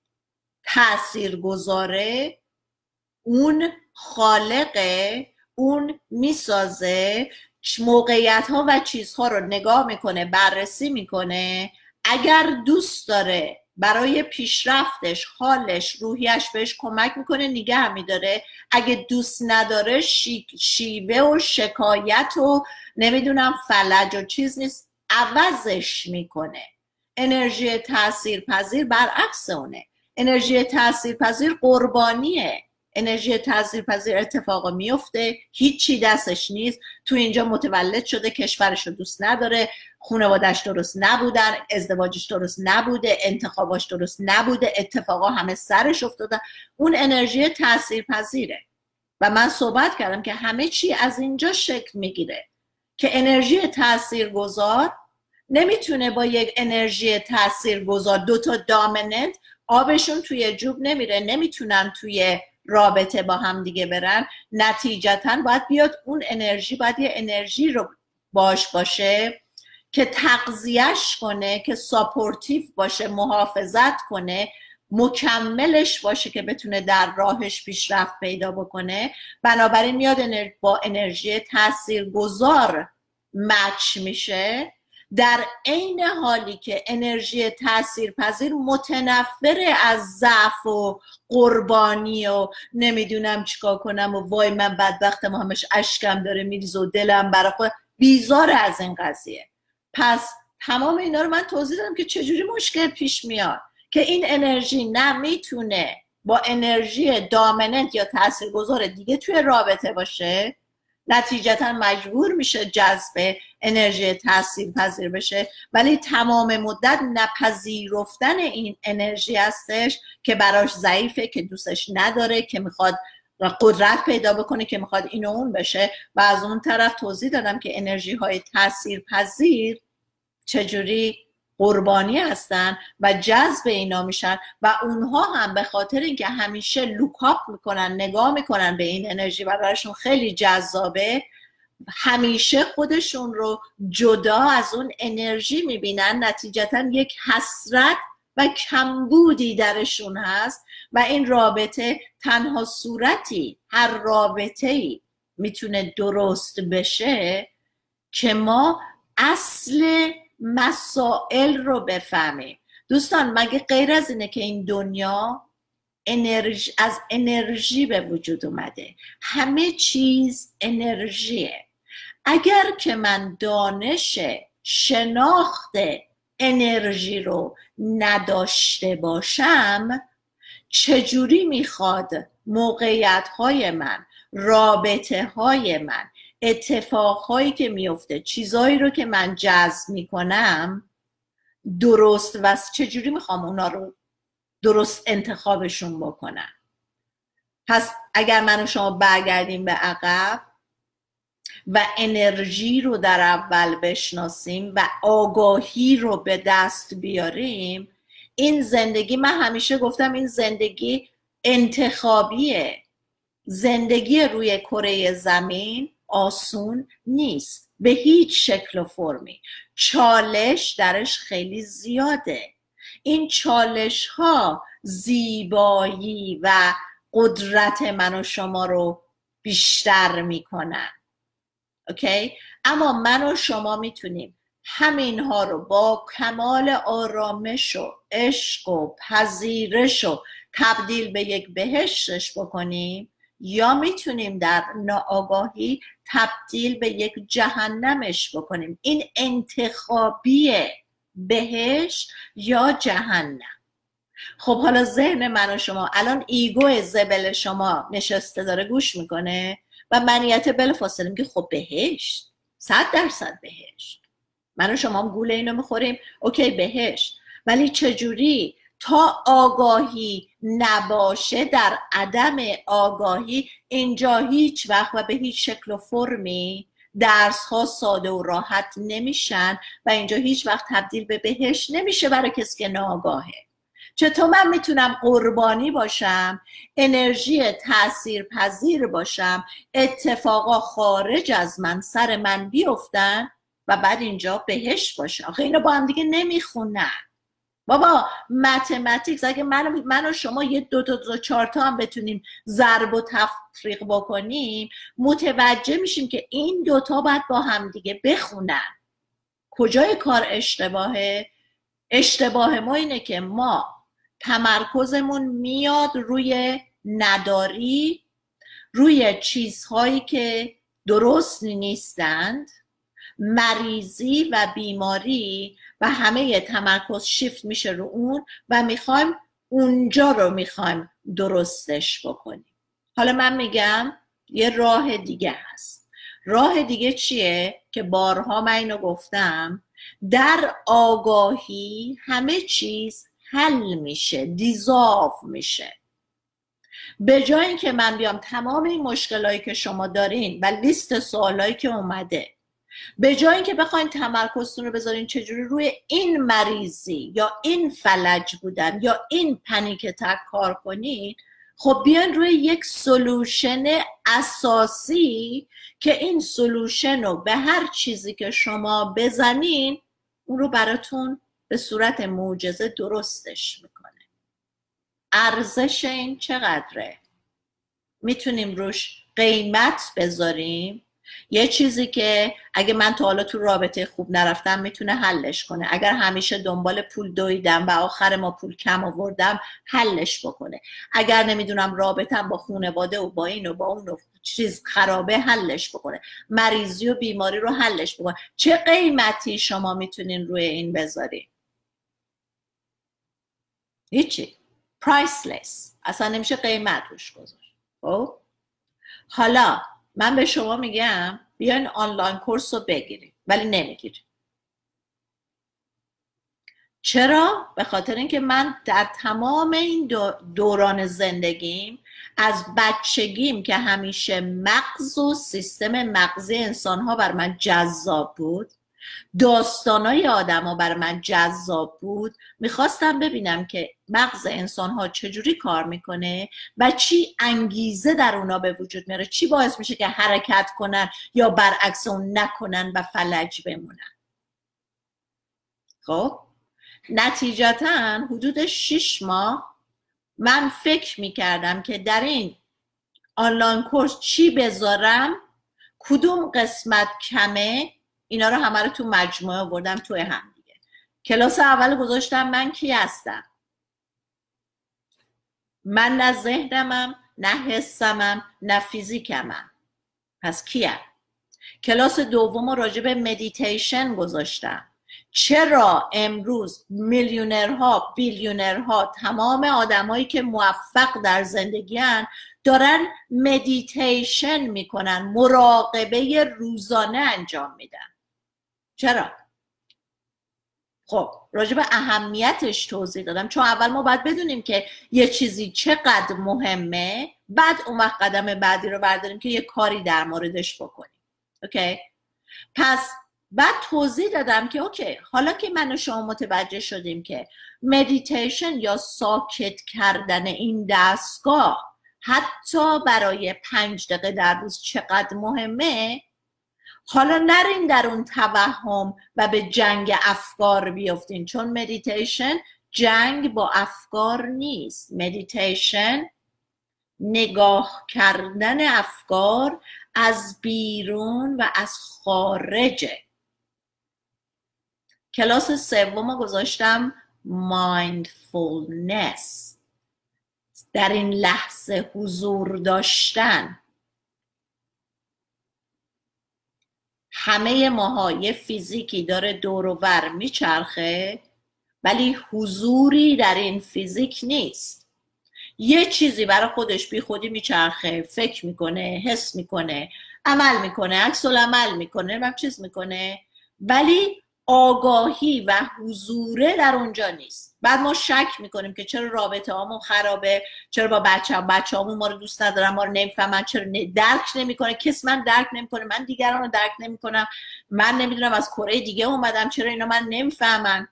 [SPEAKER 1] تأثیر گذاره اون خالقه، اون میسازه، موقعیت ها و چیزها رو نگاه میکنه، بررسی میکنه، اگر دوست داره برای پیشرفتش، حالش، روحیش بهش کمک میکنه نگه میداره، اگه دوست نداره شیوه و شکایت و نمیدونم فلج و چیز نیست، عوضش میکنه. انرژی تاثیرپذیر برعکس اونه. انرژی تاثیرپذیر قربانیه. انرژی تاثیرپذیر اتفاق میفته، هیچی دستش نیست، تو اینجا متولد شده، کشورش رو دوست نداره، خانواده‌اش درست نبودن، ازدواجش درست نبوده، انتخاباش درست نبوده، اتفاقا همه سرش افتادن. اون انرژی تاثیرپذیره. و من صحبت کردم که همه چی از اینجا شکل میگیره که انرژی تاثیرگذار نمیتونه با یک انرژی تاثیرگذار، دوتا دامیننت، آبشون توی جوب نمیره، نمیتونن توی رابطه با هم دیگه برن. نتیجتا باید بیاد اون انرژی، باید یه انرژی رو باشه که تغذیهش کنه، که ساپورتیو باشه، محافظت کنه، مکملش باشه که بتونه در راهش پیشرفت پیدا بکنه. بنابراین میاد با انرژی تاثیرگذار مچ میشه، در عین حالی که انرژی تاثیرپذیر متنفر از ضعف و قربانی و نمیدونم چیکار کنم و وای من بدبختم و همش اشکم داره میریزه و دلم برای خود، بیزار از این قضیه. پس تمام اینا رو من توضیح دادم که چجوری مشکل پیش میاد که این انرژی نمیتونه با انرژی دامیننت یا تاثیرگذار دیگه توی رابطه باشه، نتیجتا مجبور میشه جذب انرژی تاثیرپذیر بشه، ولی تمام مدت نپذیرفتن این انرژی هستش که براش ضعیفه، که دوستش نداره، که میخواد قدرت پیدا بکنه، که میخواد این و اون بشه. و از اون طرف توضیح دادم که انرژی های تاثیرپذیر چجوری قربانی هستن و جذب اینا میشن و اونها هم به خاطر اینکه همیشه لوکاپ میکنن، نگاه میکنن به این انرژی و براشون خیلی جذابه، همیشه خودشون رو جدا از اون انرژی میبینن. نتیجتا یک حسرت و کمبودی درشون هست و این رابطه تنها صورتی هر رابطه‌ای میتونه درست بشه که ما اصل مسائل رو بفهمیم. دوستان مگه غیر از اینه که این دنیا از انرژی به وجود اومده؟ همه چیز انرژیه. اگر که من دانش شناخت انرژی رو نداشته باشم، چجوری میخواد موقعیت های من، رابطه های من، اتفاقهایی که میفته، چیزایی رو که من جذب میکنم درست و چجوری میخوام اونا رو درست انتخابشون بکنم؟ پس اگر من و شما برگردیم به عقب و انرژی رو در اول بشناسیم و آگاهی رو به دست بیاریم، این زندگی، من همیشه گفتم این زندگی انتخابیه. زندگی روی کره زمین آسون نیست به هیچ شکل و فرمی. چالش درش خیلی زیاده. این چالش ها زیبایی و قدرت من و شما رو بیشتر میکنن. اوکی؟ اما من و شما میتونیم همین ها رو با کمال آرامش و عشق و پذیرش و تبدیل به یک بهشتش بکنیم، یا میتونیم در ناآگاهی تبدیل به یک جهنمش بکنیم. این انتخابیه، بهشت یا جهنم. خب حالا ذهن من و شما الان، ایگو زبل شما نشسته داره گوش میکنه و منیت بلافاصله میگه خب بهشت، 100% بهشت. من و شما هم گول اینو میخوریم، اوکی بهشت. ولی چجوری؟ تا آگاهی نباشه، در عدم آگاهی اینجا هیچ وقت و به هیچ شکل و فرمی درس ها ساده و راحت نمیشن و اینجا هیچ وقت تبدیل به بهشت نمیشه برای کسی که ناآگاهه. چطور من میتونم قربانی باشم، انرژی تأثیر پذیر باشم، اتفاقا خارج از من سر من بیفتن و بعد اینجا بهشت باشه؟ آخه اینو با هم دیگه نمیخونن. بابا متمتیکس اگه من و شما یه دو چهار تا هم بتونیم ضرب و تفریق بکنیم، متوجه میشیم که این دوتا باید با هم دیگه بخونن. کجای کار اشتباهه؟ اشتباه ما اینه که ما تمرکزمون میاد روی نداری، روی چیزهایی که درست نیستند، مریضی و بیماری، و همه تمرکز شیفت میشه رو اون و میخوایم اونجا رو میخوایم درستش بکنیم. حالا من میگم یه راه دیگه هست. راه دیگه چیه؟ که بارها من اینو گفتم، در آگاهی همه چیز حل میشه، دیزالو میشه. به جای اینکه من بیام تمام این مشکلایی که شما دارین و لیست سوالایی که اومده، به جای اینکه بخواین تمرکزتون رو بذارین چجوری روی این مریضی یا این فلج بودن یا این پنیک اتک کار کنین، خب بیان روی یک سولوشن اساسی که این سولوشن رو به هر چیزی که شما بزنین اون رو براتون به صورت معجزه درستش میکنه. ارزش این چقدره؟ میتونیم روش قیمت بذاریم. یه چیزی که اگه من تا حالا تو رابطه خوب نرفتم میتونه حلش کنه. اگر همیشه دنبال پول دویدم و آخر ما پول کم آوردم، حلش بکنه. اگر نمیدونم رابطم با خانواده و با این و با اون و چیز خرابه، حلش بکنه. مریضی و بیماری رو حلش بکنه. چه قیمتی شما میتونین روی این بذارین؟ هیچی. priceless. اصلا نمیشه قیمت روش گذاشت. خب حالا من به شما میگم بیاین آنلاین کورس رو بگیرید ولی نمیگیرید. چرا؟ به خاطر اینکه من در تمام این دوران زندگیم از بچگیم که همیشه مغز و سیستم مغزی انسانها بر من جذاب بود، داستانای آدما بر من جذاب بود، میخواستم ببینم که مغز انسانها چجوری کار میکنه و چی انگیزه در اونا به وجود میاره، چی باعث میشه که حرکت کنن یا برعکس اون نکنن و فلج بمونن. خب نتیجتا حدود 6 ماه من فکر میکردم که در این آنلاین کورس چی بذارم، کدوم قسمت کمه، اینا رو همه رو تو مجموعه آوردم توی هم دیگه. کلاس اول گذاشتم من کی هستم. من نه ذهنمم، نه حسمم، نه فیزیکمم. پس کیم؟ کلاس دوم رو راجع به مدیتیشن گذاشتم. چرا امروز میلیونرها، بیلیونرها، تمام آدمایی که موفق در زندگی هن دارن مدیتیشن میکنن، مراقبه روزانه انجام میدن؟ چرا؟ خب راجع به اهمیتش توضیح دادم، چون اول ما باید بدونیم که یه چیزی چقدر مهمه، بعد اون وقت قدم بعدی رو برداریم که یه کاری در موردش بکنیم. اوکی؟ پس بعد توضیح دادم که اوکی، حالا که من و شما متوجه شدیم که مدیتیشن یا ساکت کردن این دستگاه حتی برای 5 دقیقه در روز چقدر مهمه، حالا نرین در اون توهم و به جنگ افکار بیافتین، چون مدیتیشن جنگ با افکار نیست. مدیتیشن نگاه کردن افکار از بیرون و از خارجه. کلاس سوم گذاشتم مایندفولنس، در این لحظه حضور داشتن. همه ماها یه فیزیکی داره دور و بر میچرخه ولی حضوری در این فیزیک نیست. یه چیزی برای خودش بی خودی میچرخه، فکر میکنه، حس میکنه، عمل میکنه، عکس العمل میکنه، و چیز میکنه، ولی آگاهی و حضوره در اونجا نیست. بعد ما شک میکنیم که چرا رابطه هامون خرابه، چرا با بچه هامون ما رو دوست ندارن، ما رو نمیفهمن، چرا درک نمیکنه، کس من درک نمیکنه، من دیگران رو درک نمیکنم، من نمیدونم از کره دیگه اومدم چرا اینا من نمیفهمن.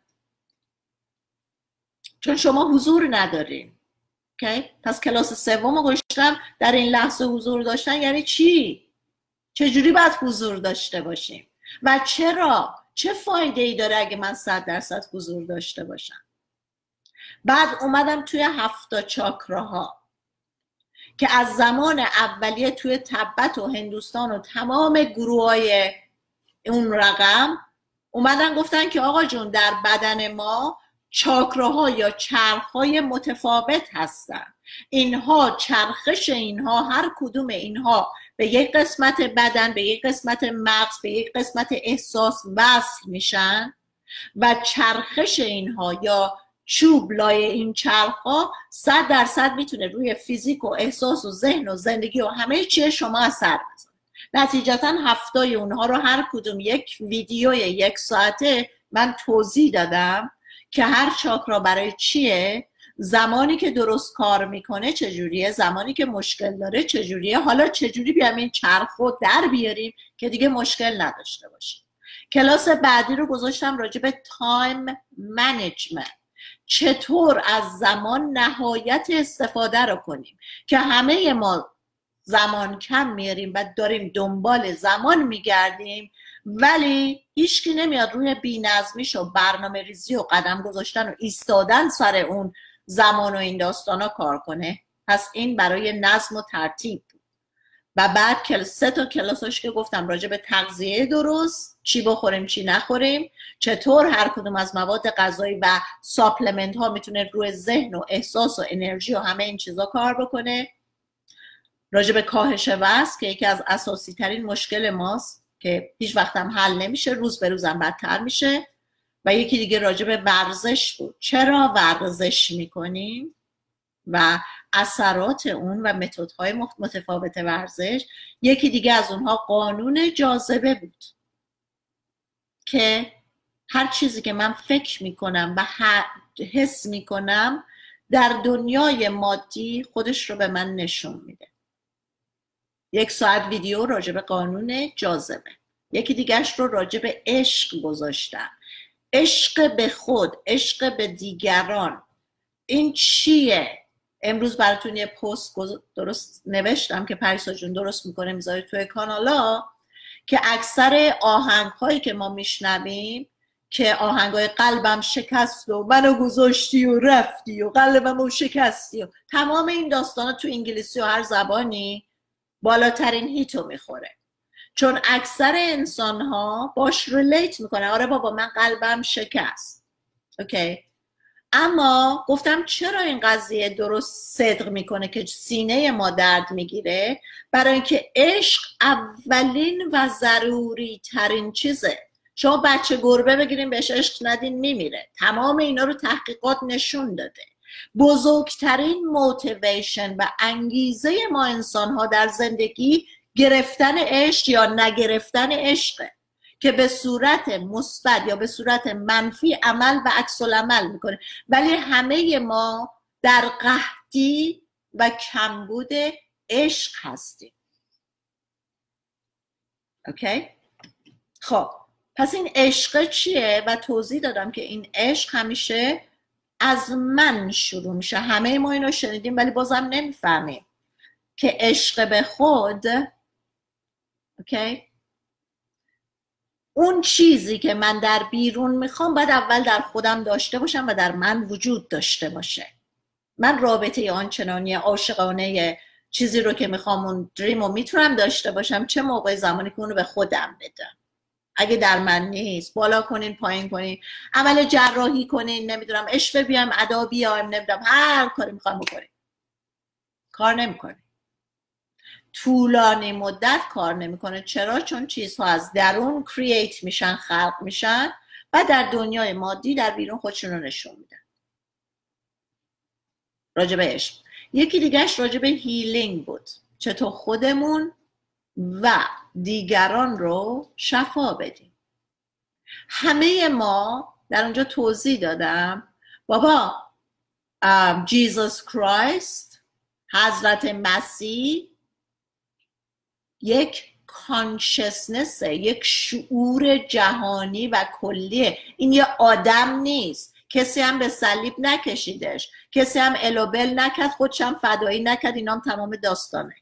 [SPEAKER 1] چون شما حضور ندارین. اوکی؟ پس کلاس سوم گذاشتم در این لحظه حضور داشتن یعنی چی؟ چجوری باید حضور داشته باشیم و چرا؟ چه فایده ای داره اگه من 100% حضور داشته باشم؟ بعد اومدم توی 7 چاکراها که از زمان اولیه توی تبت و هندوستان و تمام گروه‌های اون رقم اومدن گفتن که آقا جون در بدن ما چاکراها یا چرخهای متفاوت هستن. اینها چرخش اینها، هر کدوم اینها به یک قسمت بدن، به یک قسمت مغز، به یک قسمت احساس وصل میشن و چرخش اینها یا چوب لای این چرخها 100% میتونه روی فیزیک و احساس و ذهن و زندگی و همه چیه شما اثر بزنه. نتیجتا 7 اونها رو هر کدوم یک ویدیوی 1 ساعته من توضیح دادم که هر چاکرا برای چیه، زمانی که درست کار میکنه چجوریه، زمانی که مشکل داره چجوریه، حالا چجوری بیام این چرخ رو در بیاریم که دیگه مشکل نداشته باشیم. کلاس بعدی رو گذاشتم راجع به تایم منیجمنت، چطور از زمان نهایت استفاده رو کنیم که همه ما زمان کم میاریم و داریم دنبال زمان میگردیم ولی هیچکی نمیاد روی بی‌نظمیش و برنامه ریزی و قدم گذاشتن و ایستادن سر اون زمان و این داستانا کار کنه. پس این برای نظم و ترتیب بود. و بعد 3 کلاساش که گفتم راجع به تغذیه درست، چی بخوریم چی نخوریم، چطور هر کدوم از مواد غذایی و ساپلمنت ها میتونه روی ذهن و احساس و انرژی و همه این چیزا کار بکنه، راجع به کاهش وزن که یکی از اساسی ترین مشکل ماست که هیچ وقت هم حل نمیشه، روز به روزم بدتر میشه، و یکی دیگه راجع به ورزش بود. چرا ورزش میکنیم؟ و اثرات اون و متدهای متفاوت ورزش. یکی دیگه از اونها قانون جاذبه بود که هر چیزی که من فکر میکنم و حس میکنم در دنیای مادی خودش رو به من نشون میده. 1 ساعت ویدیو راجع به قانون جاذبه. یکی دیگرش رو راجع به عشق گذاشتم. عشق به خود، عشق به دیگران. این چیه؟ امروز براتون یه پست درست نوشتم که پریسا جون درست میکنه میذاره توی کانالا، که اکثر آهنگ هایی که ما میشنویم که آهنگ های قلبم شکست و منو گذاشتی و رفتی و قلبمو شکستی و تمام این داستانا تو انگلیسی و هر زبانی بالاترین هیتو میخوره، چون اکثر انسان ها باش ریلیت میکنه. آره بابا من قلبم شکست. اوکی، اما گفتم چرا این قضیه درست صدق میکنه که سینه ما درد میگیره؟ برای اینکه عشق اولین و ضروری ترین چیزه. شما بچه گربه بگیرین بهش عشق ندین میمیره. تمام اینا رو تحقیقات نشون داده. بزرگترین موتیویشن و انگیزه ما انسان ها در زندگی گرفتن عشق یا نگرفتن عشقه که به صورت مثبت یا به صورت منفی عمل و عکس العمل میکنه. ولی همه ما در قحطی و کمبود عشق هستیم. اوکی؟ خب پس این عشق چیه؟ و توضیح دادم که این عشق همیشه از من شروع میشه. همه ما اینو شنیدیم ولی بازم نمیفهمیم که عشق به خود، اوکی، اون چیزی که من در بیرون میخوام باید اول در خودم داشته باشم و در من وجود داشته باشه. من رابطه آنچنانی عاشقانه چیزی رو که میخوام، اون دریم رو میتونم داشته باشم چه موقع زمانی که اونو به خودم بدم. اگه در من نیست بالا کنین پایین کنین، عمل جراحی کنین، نمیدونم اشوه بیام ادا بیام، نمیدونم هر کاری میخوام بکنین، کار نمیکنه. طولانی مدت کار نمیکنه. چرا؟ چون چیزها از درون کرییت میشن، خلق میشن و در دنیای مادی در بیرون خودشون رو نشون میدن. راجب عشق. یکی دیگهش راجب هیلینگ بود، چطور خودمون و دیگران رو شفا بدیم. همه ما در اونجا توضیح دادم بابا جیزوس کرایست، حضرت مسیح، یک کانشسنس، یک شعور جهانی و کلیه. این یه آدم نیست. کسی هم به صلیب نکشیدش، کسی هم الوبل نکرد، خودش هم فدایی نکرد. اینام تمام داستانه.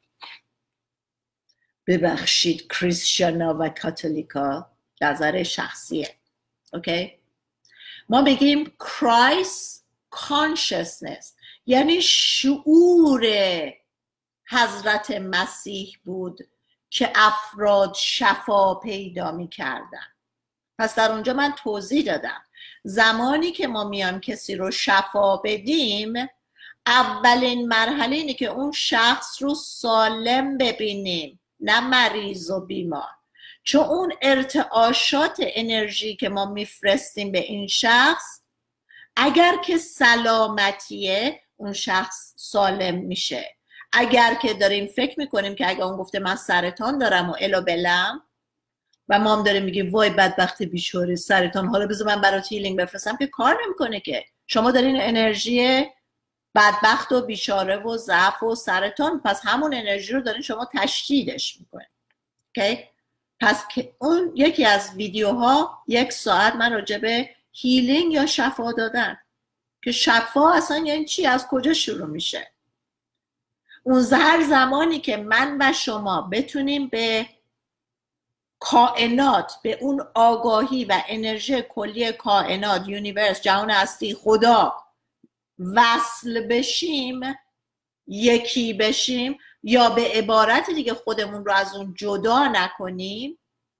[SPEAKER 1] ببخشید کریستیانا و کاتولیکا، نظر شخصیه. اوکی؟ ما بگیم Christ consciousness، یعنی شعور حضرت مسیح بود که افراد شفا پیدا می کردن. پس در اونجا من توضیح دادم زمانی که ما میام کسی رو شفا بدیم، اولین مرحله اینه که اون شخص رو سالم ببینیم، نه مریض و بیمار. چون اون ارتعاشات انرژی که ما میفرستیم به این شخص، اگر که سلامتیه اون شخص سالم میشه. اگر که داریم فکر میکنیم که اگر اون گفته من سرطان دارم و الا بلم و ما هم داریم میگیم وای بدبخت بیچاره سرطان، حالا بذار من برات هیلینگ بفرستم، که کار نمیکنه. که شما دارین انرژی بدبخت و بیچاره و ضعف و سرطان، پس همون انرژی رو دارین شما تشدیدش میکنین. اوکی؟ پس که اون یکی از ویدیوها 1 ساعت من راجع به هیلینگ یا شفا دادن، که شفا اصلا یعنی چی، از کجا شروع میشه. اون هر زمانی که من و شما بتونیم به کائنات، به اون آگاهی و انرژی کلی کائنات، یونیورس، جهان هستی، خدا وصل بشیم، یکی بشیم، یا به عبارت دیگه خودمون رو از اون جدا نکنیم،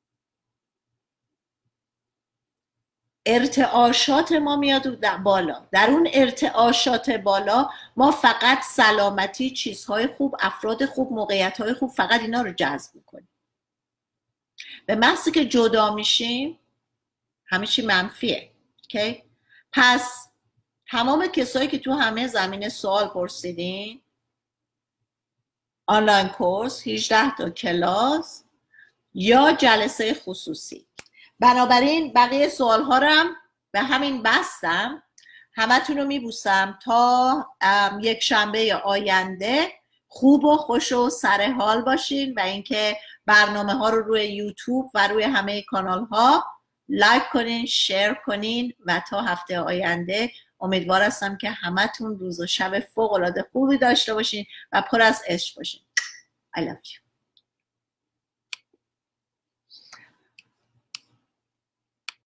[SPEAKER 1] ارتعاشات ما میاد بالا. در اون ارتعاشات بالا ما فقط سلامتی، چیزهای خوب، افراد خوب، موقعیت‌های خوب، فقط اینا رو جذب میکنیم. به محضی که جدا میشیم همه چی منفیه. okay؟ پس تمام کسایی که تو همه زمینه سوال پرسیدین، آنلاین کورس، 18 تا کلاس یا جلسه خصوصی. بنابراین بقیه سوال ها رو هم به همین بستم. همتون رو میبوسم تا یک شنبه آینده. خوب و خوش و سر حال باشین و اینکه برنامه ها رو روی یوتیوب و روی همه کانال ها لایک کنین، شیر کنین و تا هفته آینده امیدوار هستم که همتون روز و شب فوق العاده خوبی داشته باشین و پر از عشق باشین. I love you.